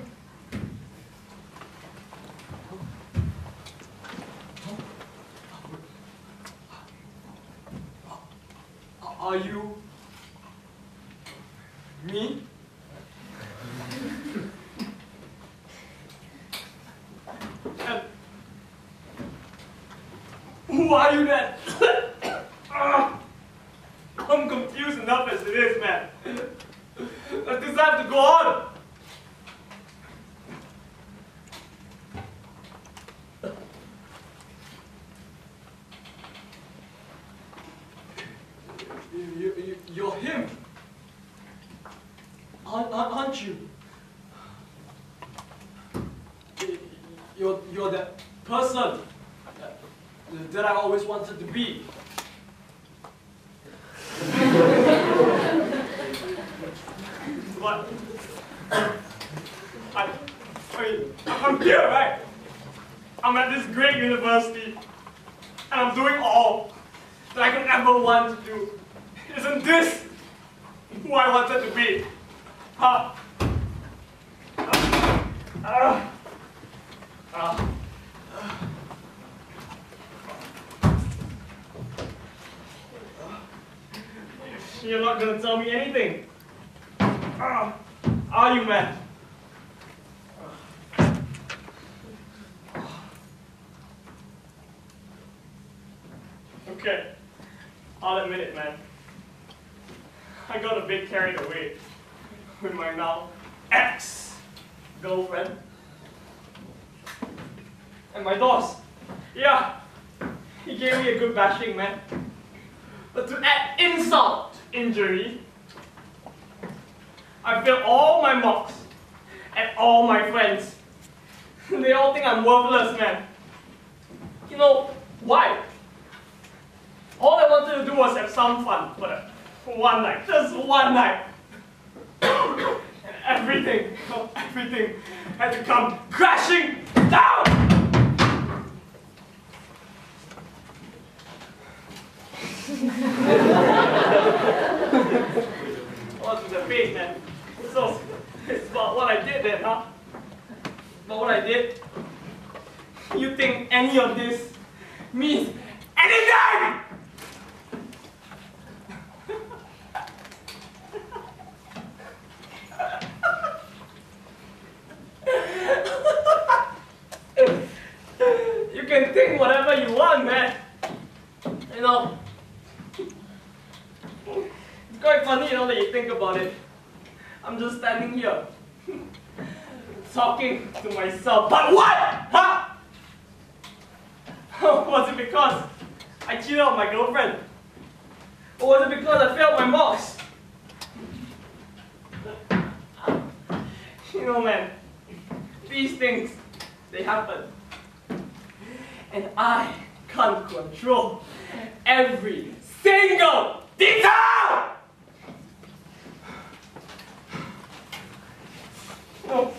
Are you me? And who are you then? Ah, I'm confused enough as it is, man. Does this have to go on? You, you, you're him, aren't, aren't you? You're, you're that person that, that I always wanted to be. But I, I mean, I'm here, right? I'm at this great university, and I'm doing all that I could ever want to do. Isn't this who I wanted to be? Huh? Uh, uh, uh, You're not gonna tell me anything. Uh, are you, man? Okay, I'll admit it, man. I got a bit carried away with my now ex-girlfriend. And my boss, yeah, he gave me a good bashing, man. But to add insult to injury, I failed all my mocks and all my friends. They all think I'm worthless, man. You know, why? All I wanted to do was have some fun for, the, for one night, just one night. And everything, everything had to come crashing down! What's with the face, man? So, it's about what I did then, huh? About what I did? You think any of this means anything? You can think whatever you want, man. You know, it's quite funny, you know, that you think about it. I'm just standing here, talking to myself. But what? Huh? Was it because I cheated on my girlfriend? Or was it because I failed my mocks? You know, man, these things, they happen. And I can't control every single detail! Oh.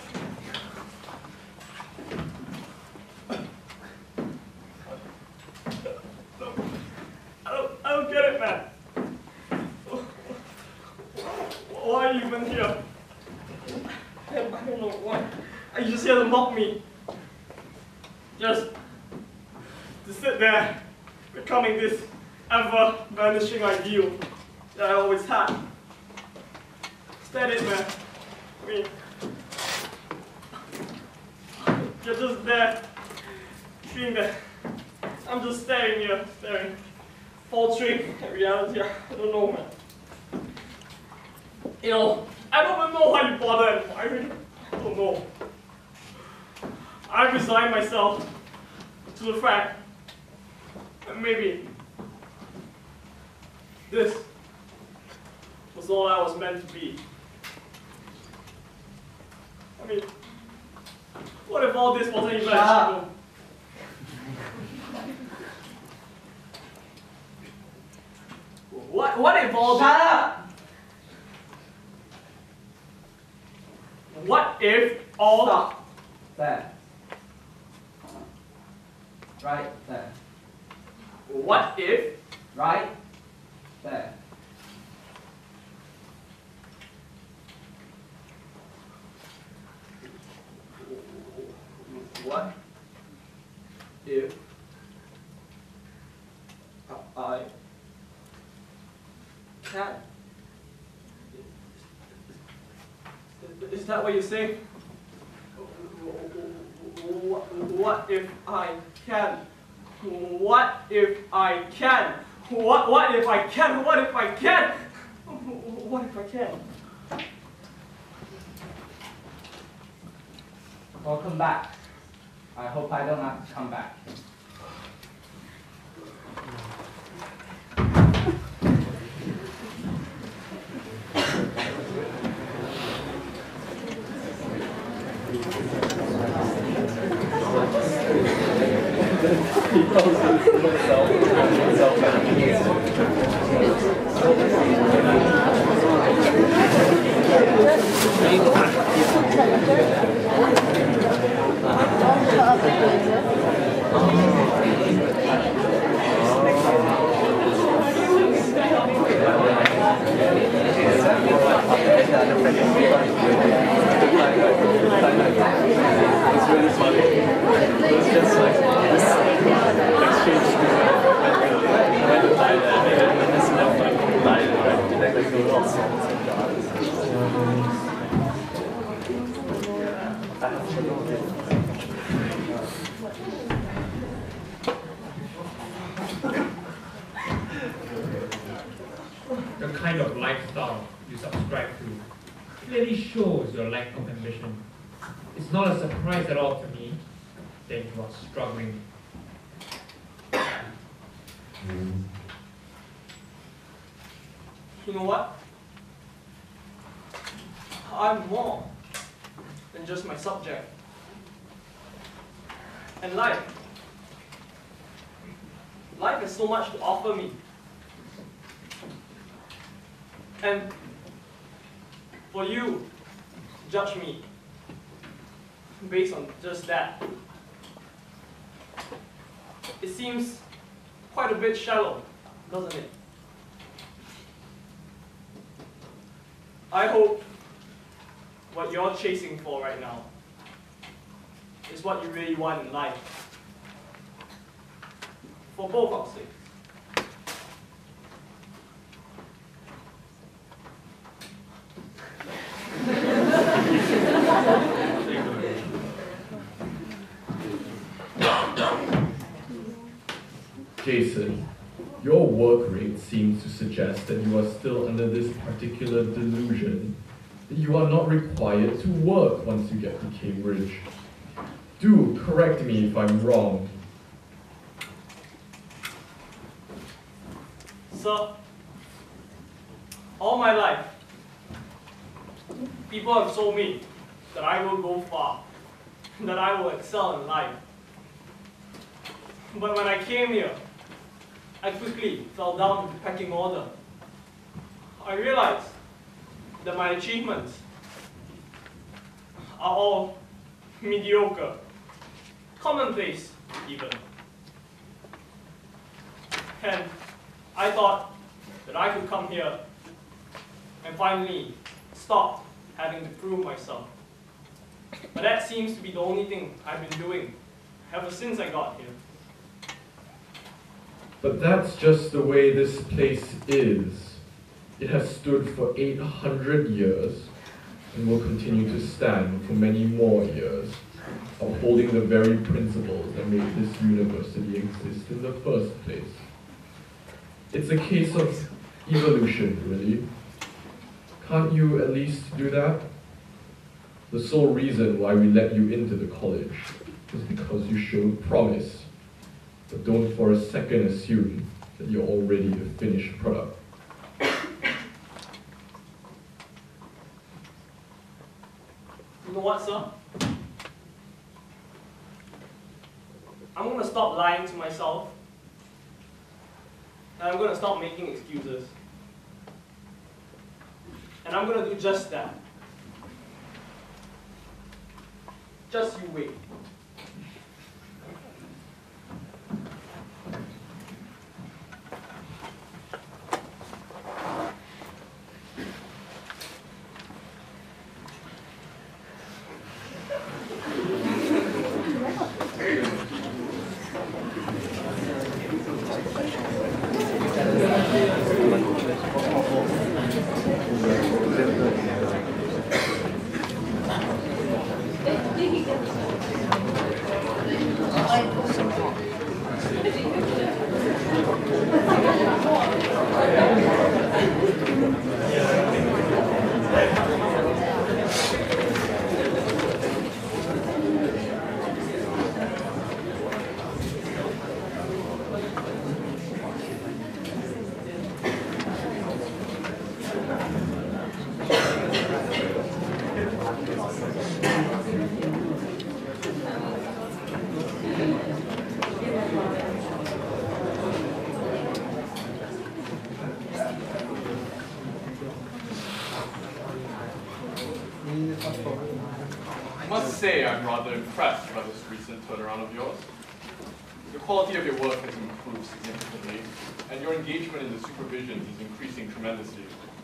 I don't, I don't get it, man. Why are you even here? I don't know why. Are you just here to mock me? Just to sit there, becoming this ever-vanishing ideal that I always had. Is that it, man? I mean, you're just there, seeing that I'm just staring here, staring, faltering at reality. I don't know, man. You know, I don't even know why you bother anymore. I really don't know. I resigned myself to the fact that maybe this was all I was meant to be. I mean, what if all this wasn't even achievable? What, what if all Shut this... up! What if all... Stop. There. Right there. What if... Right there. if I can. Is that what you're saying? What if I can? What if I can? What what if I can? What if I can? What if I can? Welcome back. I hope I don't have to come back. It's really funny. It's just like this exchange student went to Thailand and then this left like Thailand, and then like go all songs and dance. I have to know it. The kind of lifestyle you subscribe to clearly shows your lack of ambition. It's not a surprise at all to me that you are struggling. You know what? I'm more than just my subject. And life. Life has so much to offer me. And for you to judge me based on just that, it seems quite a bit shallow, doesn't it? I hope what you're chasing for right now is what you really want in life. For both our sakes. Jason, your work rate seems to suggest that you are still under this particular delusion that you are not required to work once you get to Cambridge. Do correct me if I'm wrong. Sir, all my life, people have told me that I will go far, that I will excel in life. But when I came here, I quickly fell down to the pecking order. I realized that my achievements are all mediocre, commonplace even. And I thought that I could come here and finally stop having to prove myself. But that seems to be the only thing I've been doing ever since I got here. But that's just the way this place is. It has stood for eight hundred years and will continue to stand for many more years, upholding the very principles that made this university exist in the first place. It's a case of evolution, really. Can't you at least do that? The sole reason why we let you into the college is because you showed promise. But don't for a second assume that you're already a finished product. You know what, sir? I'm going to stop lying to myself. And I'm going to stop making excuses. And I'm going to do just that. Just you wait. I must say I'm rather impressed by this recent turnaround of yours. The quality of your work has improved significantly, and your engagement in the supervision is increasing tremendously.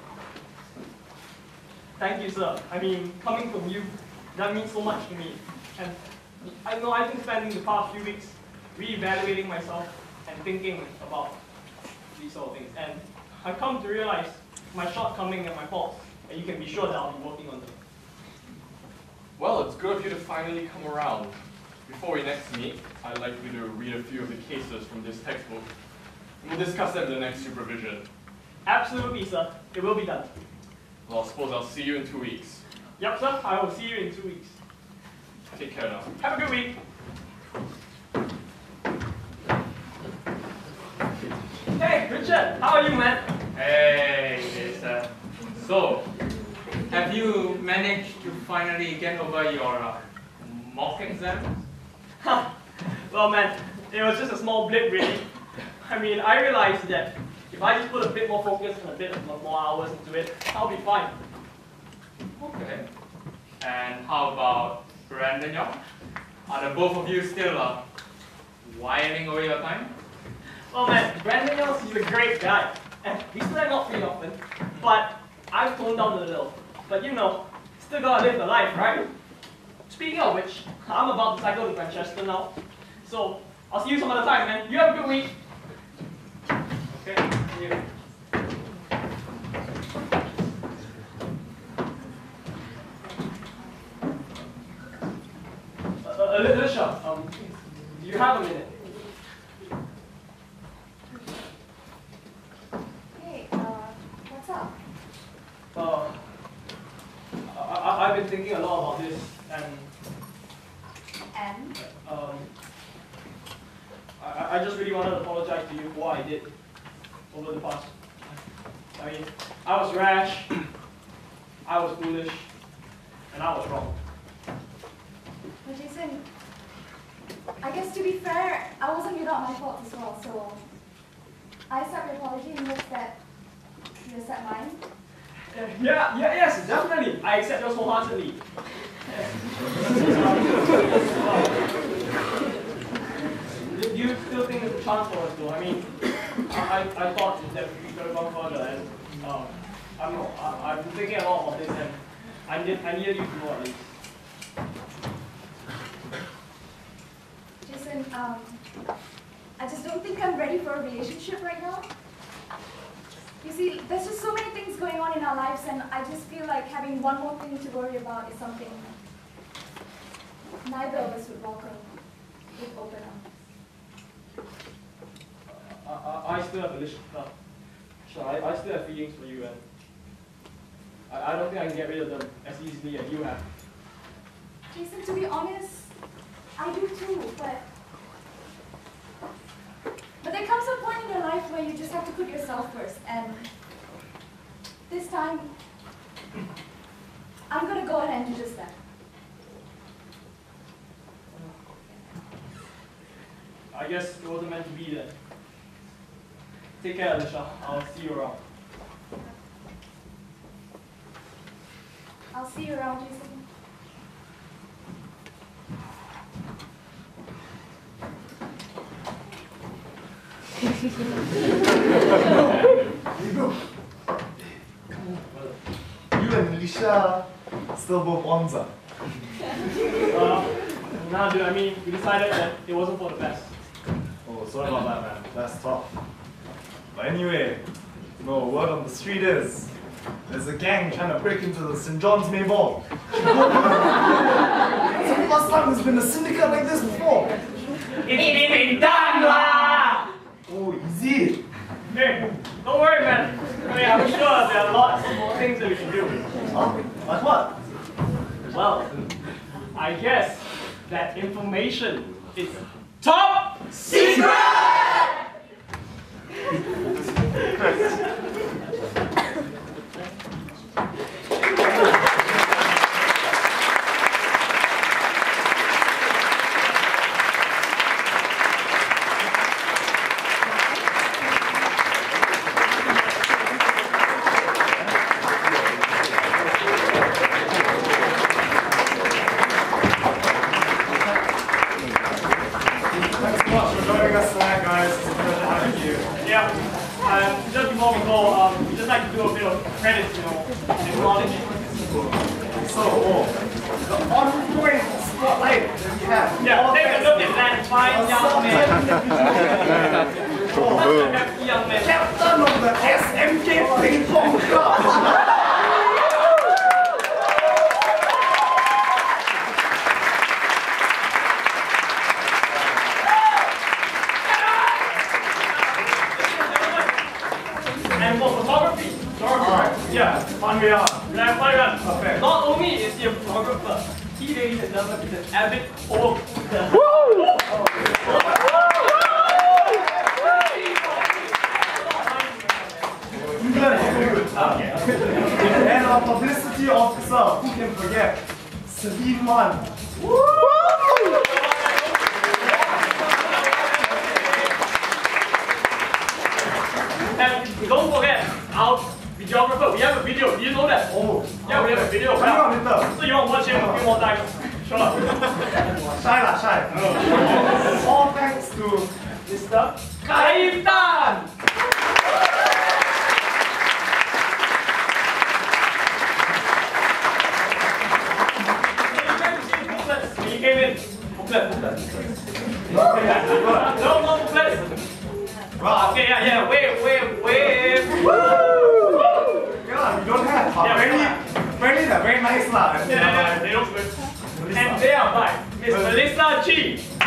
Thank you, sir. I mean, coming from you, that means so much to me. And I know I've been spending the past few weeks re-evaluating myself and thinking about these sort of things. And I've come to realize my shortcomings and my faults, and you can be sure that I'll be working on them. Well, it's good of you to finally come around. Before we next meet, I'd like you to read a few of the cases from this textbook, and we'll discuss them in the next supervision. Absolutely, sir. It will be done. Well, I suppose I'll see you in two weeks. Yep, sir. I will see you in two weeks. Take care now. Have a good week. Hey, Richard. How are you, man? Hey, it's, uh, so, have you managed to finally get over your uh, mock exam? Well, man, it was just a small blip, really. I mean, I realized that if I just put a bit more focus and a bit more hours into it, I'll be fine. Okay. And how about Brandon Young? Are the both of you still uh, whiling away your time? Well, man, Brandon Young, he's a great guy. And we still hang out pretty often. But I've toned down a little. But you know, still gotta live the life, right? Speaking of which, I'm about to cycle to Manchester now. So, I'll see you some other time, man. You have a good week. Okay, see you. Uh, Alicia, um, do you have a minute? Hey, uh, what's up? Uh, I, I, I've been thinking a lot about this, and And? um, I, I just really wanted to apologize to you for what I did over the past. I mean, I was rash, I was foolish, and I was wrong. But Jason, I guess to be fair, I wasn't without my fault as well, so I accept your apology in hopes that you accept mine. Yeah, yeah, yes, definitely. I accept yours wholeheartedly. Do you still think there's a chance for us, though? I mean, I, I, I thought that we could have gone further, and um, I don't know, I, I've been thinking a lot about this, and I, need, I needed you to know at least. Jason, um, I just don't think I'm ready for a relationship right now. You see, there's just so many things going on in our lives, and I just feel like having one more thing to worry about is something neither of us would welcome with open arms. I, I, I still have a list. Uh, sure, I, I still have feelings for you, and I, I don't think I can get rid of them as easily as you have. Jason, to be honest, I do too, but but there comes a point in your life where you just have to put yourself first, and this time, I'm gonna go ahead and do just that. I guess it wasn't meant to be then. Take care, Alicia. I'll see you around. I'll see you around, Jason. You and Alicia still both ons, ah? Uh, nah, dude, I mean, we decided that it wasn't for the best. Oh, sorry about that, man. That's tough. But anyway, no, word on the street is there's a gang trying to break into the Saint John's May Ball. It's the first time there's been a syndicate like this before. It that we can do. Oh, like what? Well, I guess that information is top secret! Captain of the S M K Ping Pong Club! And for photography, photography. Yeah, fun we are. Yeah, fun we are. Perfect. Not only is he a photographer, he, ladies and gentlemen, is an avid photographer. And our publicity officer, who can forget? Celine Wan. And don't forget, our videographer, we have a video, do you know that? Oh. Yeah, we have a video. Coming up later. So you want to watch him a few more times? Sure. Shy lah, shy. All thanks to Mister Kaitan! When you came in, booklet, booklet. No, no booklet. Okay, yeah, yeah, wave, wave, wave. Yeah, we don't have. But Yeah, very, very, they're very nice lah. Yeah, yeah, they look good. And they are by Miss Melissa Chi.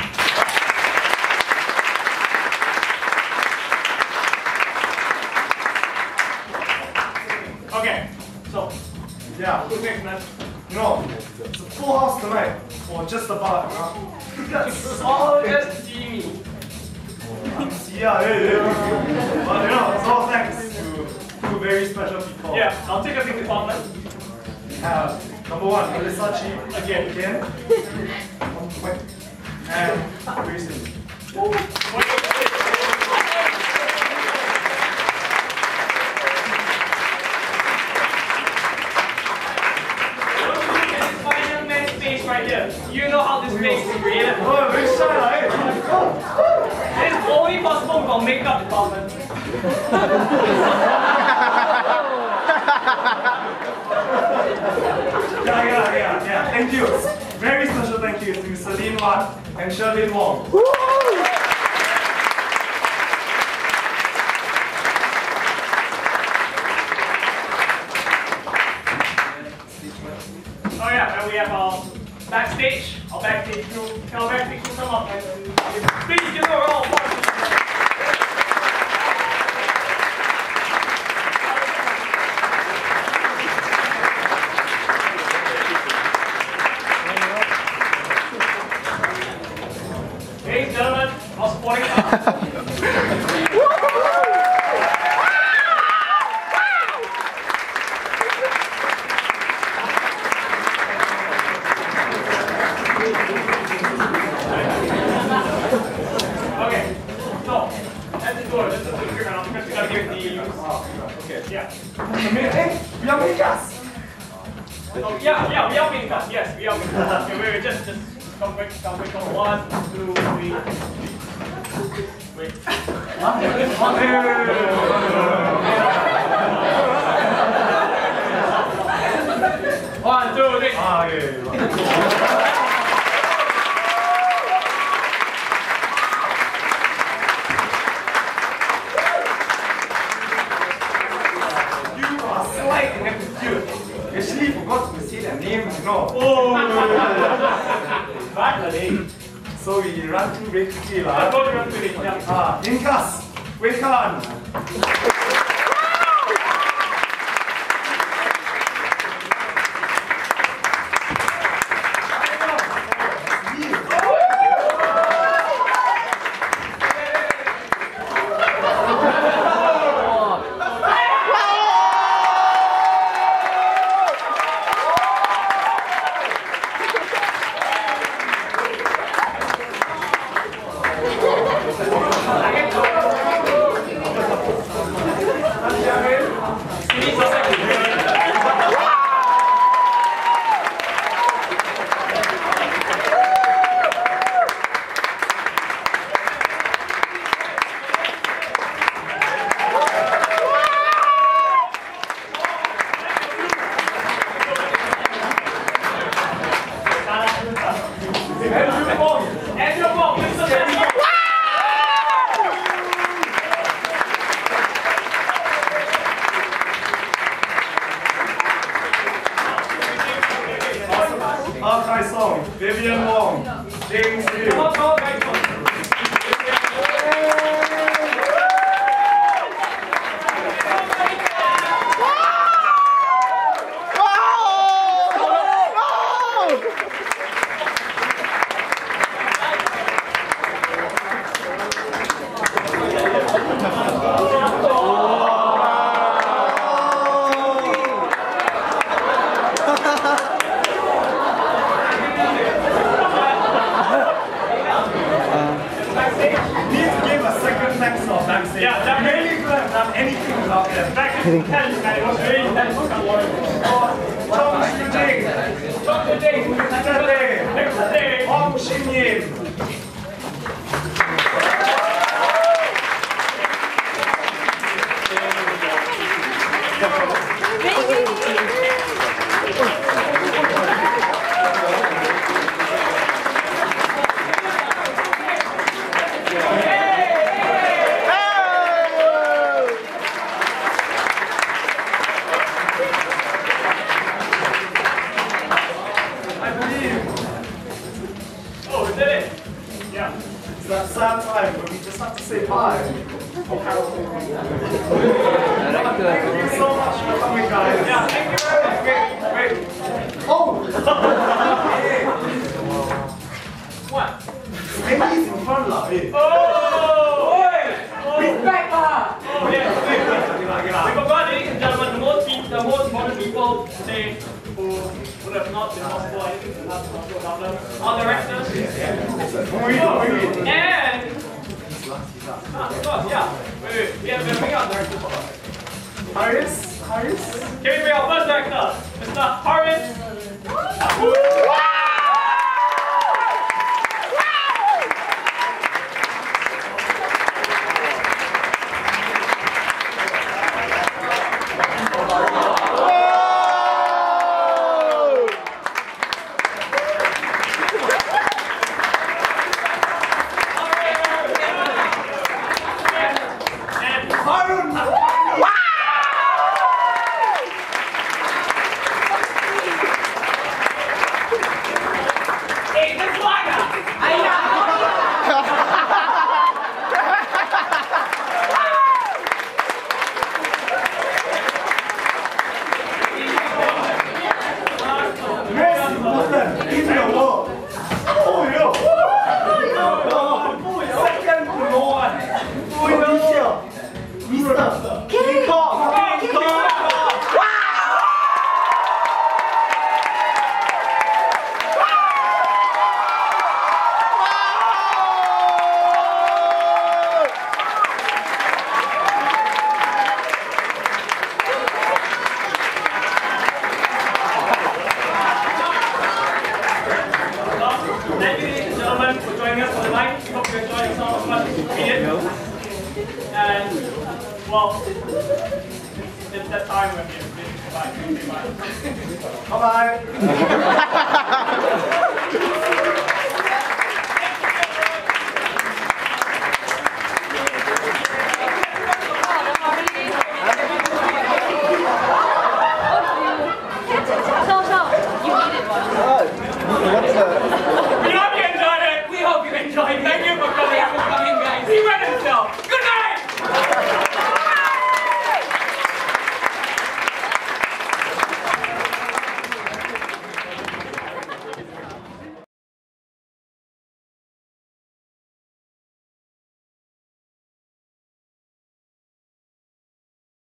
Okay, so, yeah, who's next, man? No, it's a full house tonight, or just about, you know. That's Oh, just see me. Yeah, yeah, yeah. But you know, it's all thanks to two very special people. Yeah, I'll take a big department. Uh, number one, Melissa Chi, Again. again. And Grayson. Right here. You know how this space is created. Oh, very shy, right? It's only possible with our makeup department. Yeah, yeah, yeah, yeah. Thank you. Very special thank you to Celine Wan and Sherlyn Wong. Oh yeah, and we have our backstage, our backstage crew. Can our backstage crew come up and please give them a round of applause. Ladies and gentlemen, our supporting cast. Oh, yeah, yeah, we are being cut. Yes, we are being cut. Okay, wait, wait, just, just come quick, come quick, come. One, two, three. Wait. One, One, two, three. Ah, yeah, yeah. Actually forgot to say their names, you know. Oh! Back the name. So we run through very quickly. I told you run through it. Yeah. Ah, Inkas, Wekan. second next off backstage. Yeah, definitely. Really could have done anything without them. Back in ten, it was very intense. Chong Shujing, Chong Shujing, Zhele, next day, Hong Xinyin. It's that sad time when we just have to say bye. Oh, Harold. Thank you so much for coming, guys. Yeah, thank you very much. Wait, wait. Oh! Hey. What? Ladies in front, lah. Hey. Oh! Oi! Respect, lah! Oh, yes. We forgot, ladies and gentlemen, the most, pe- the most important people today who would have not been possible, anything would not be possible without them, our directors. And... Ah, of course, yeah. Wait, wait, we have to bring our director for us. Haris? Haris? Can we bring our first director, Mister Haris? Thank you, ladies and gentlemen, for joining us for the night. We hope you enjoyed yourself as much as we did. And, well, it's that time when we have been. Bye. Bye. Bye-bye.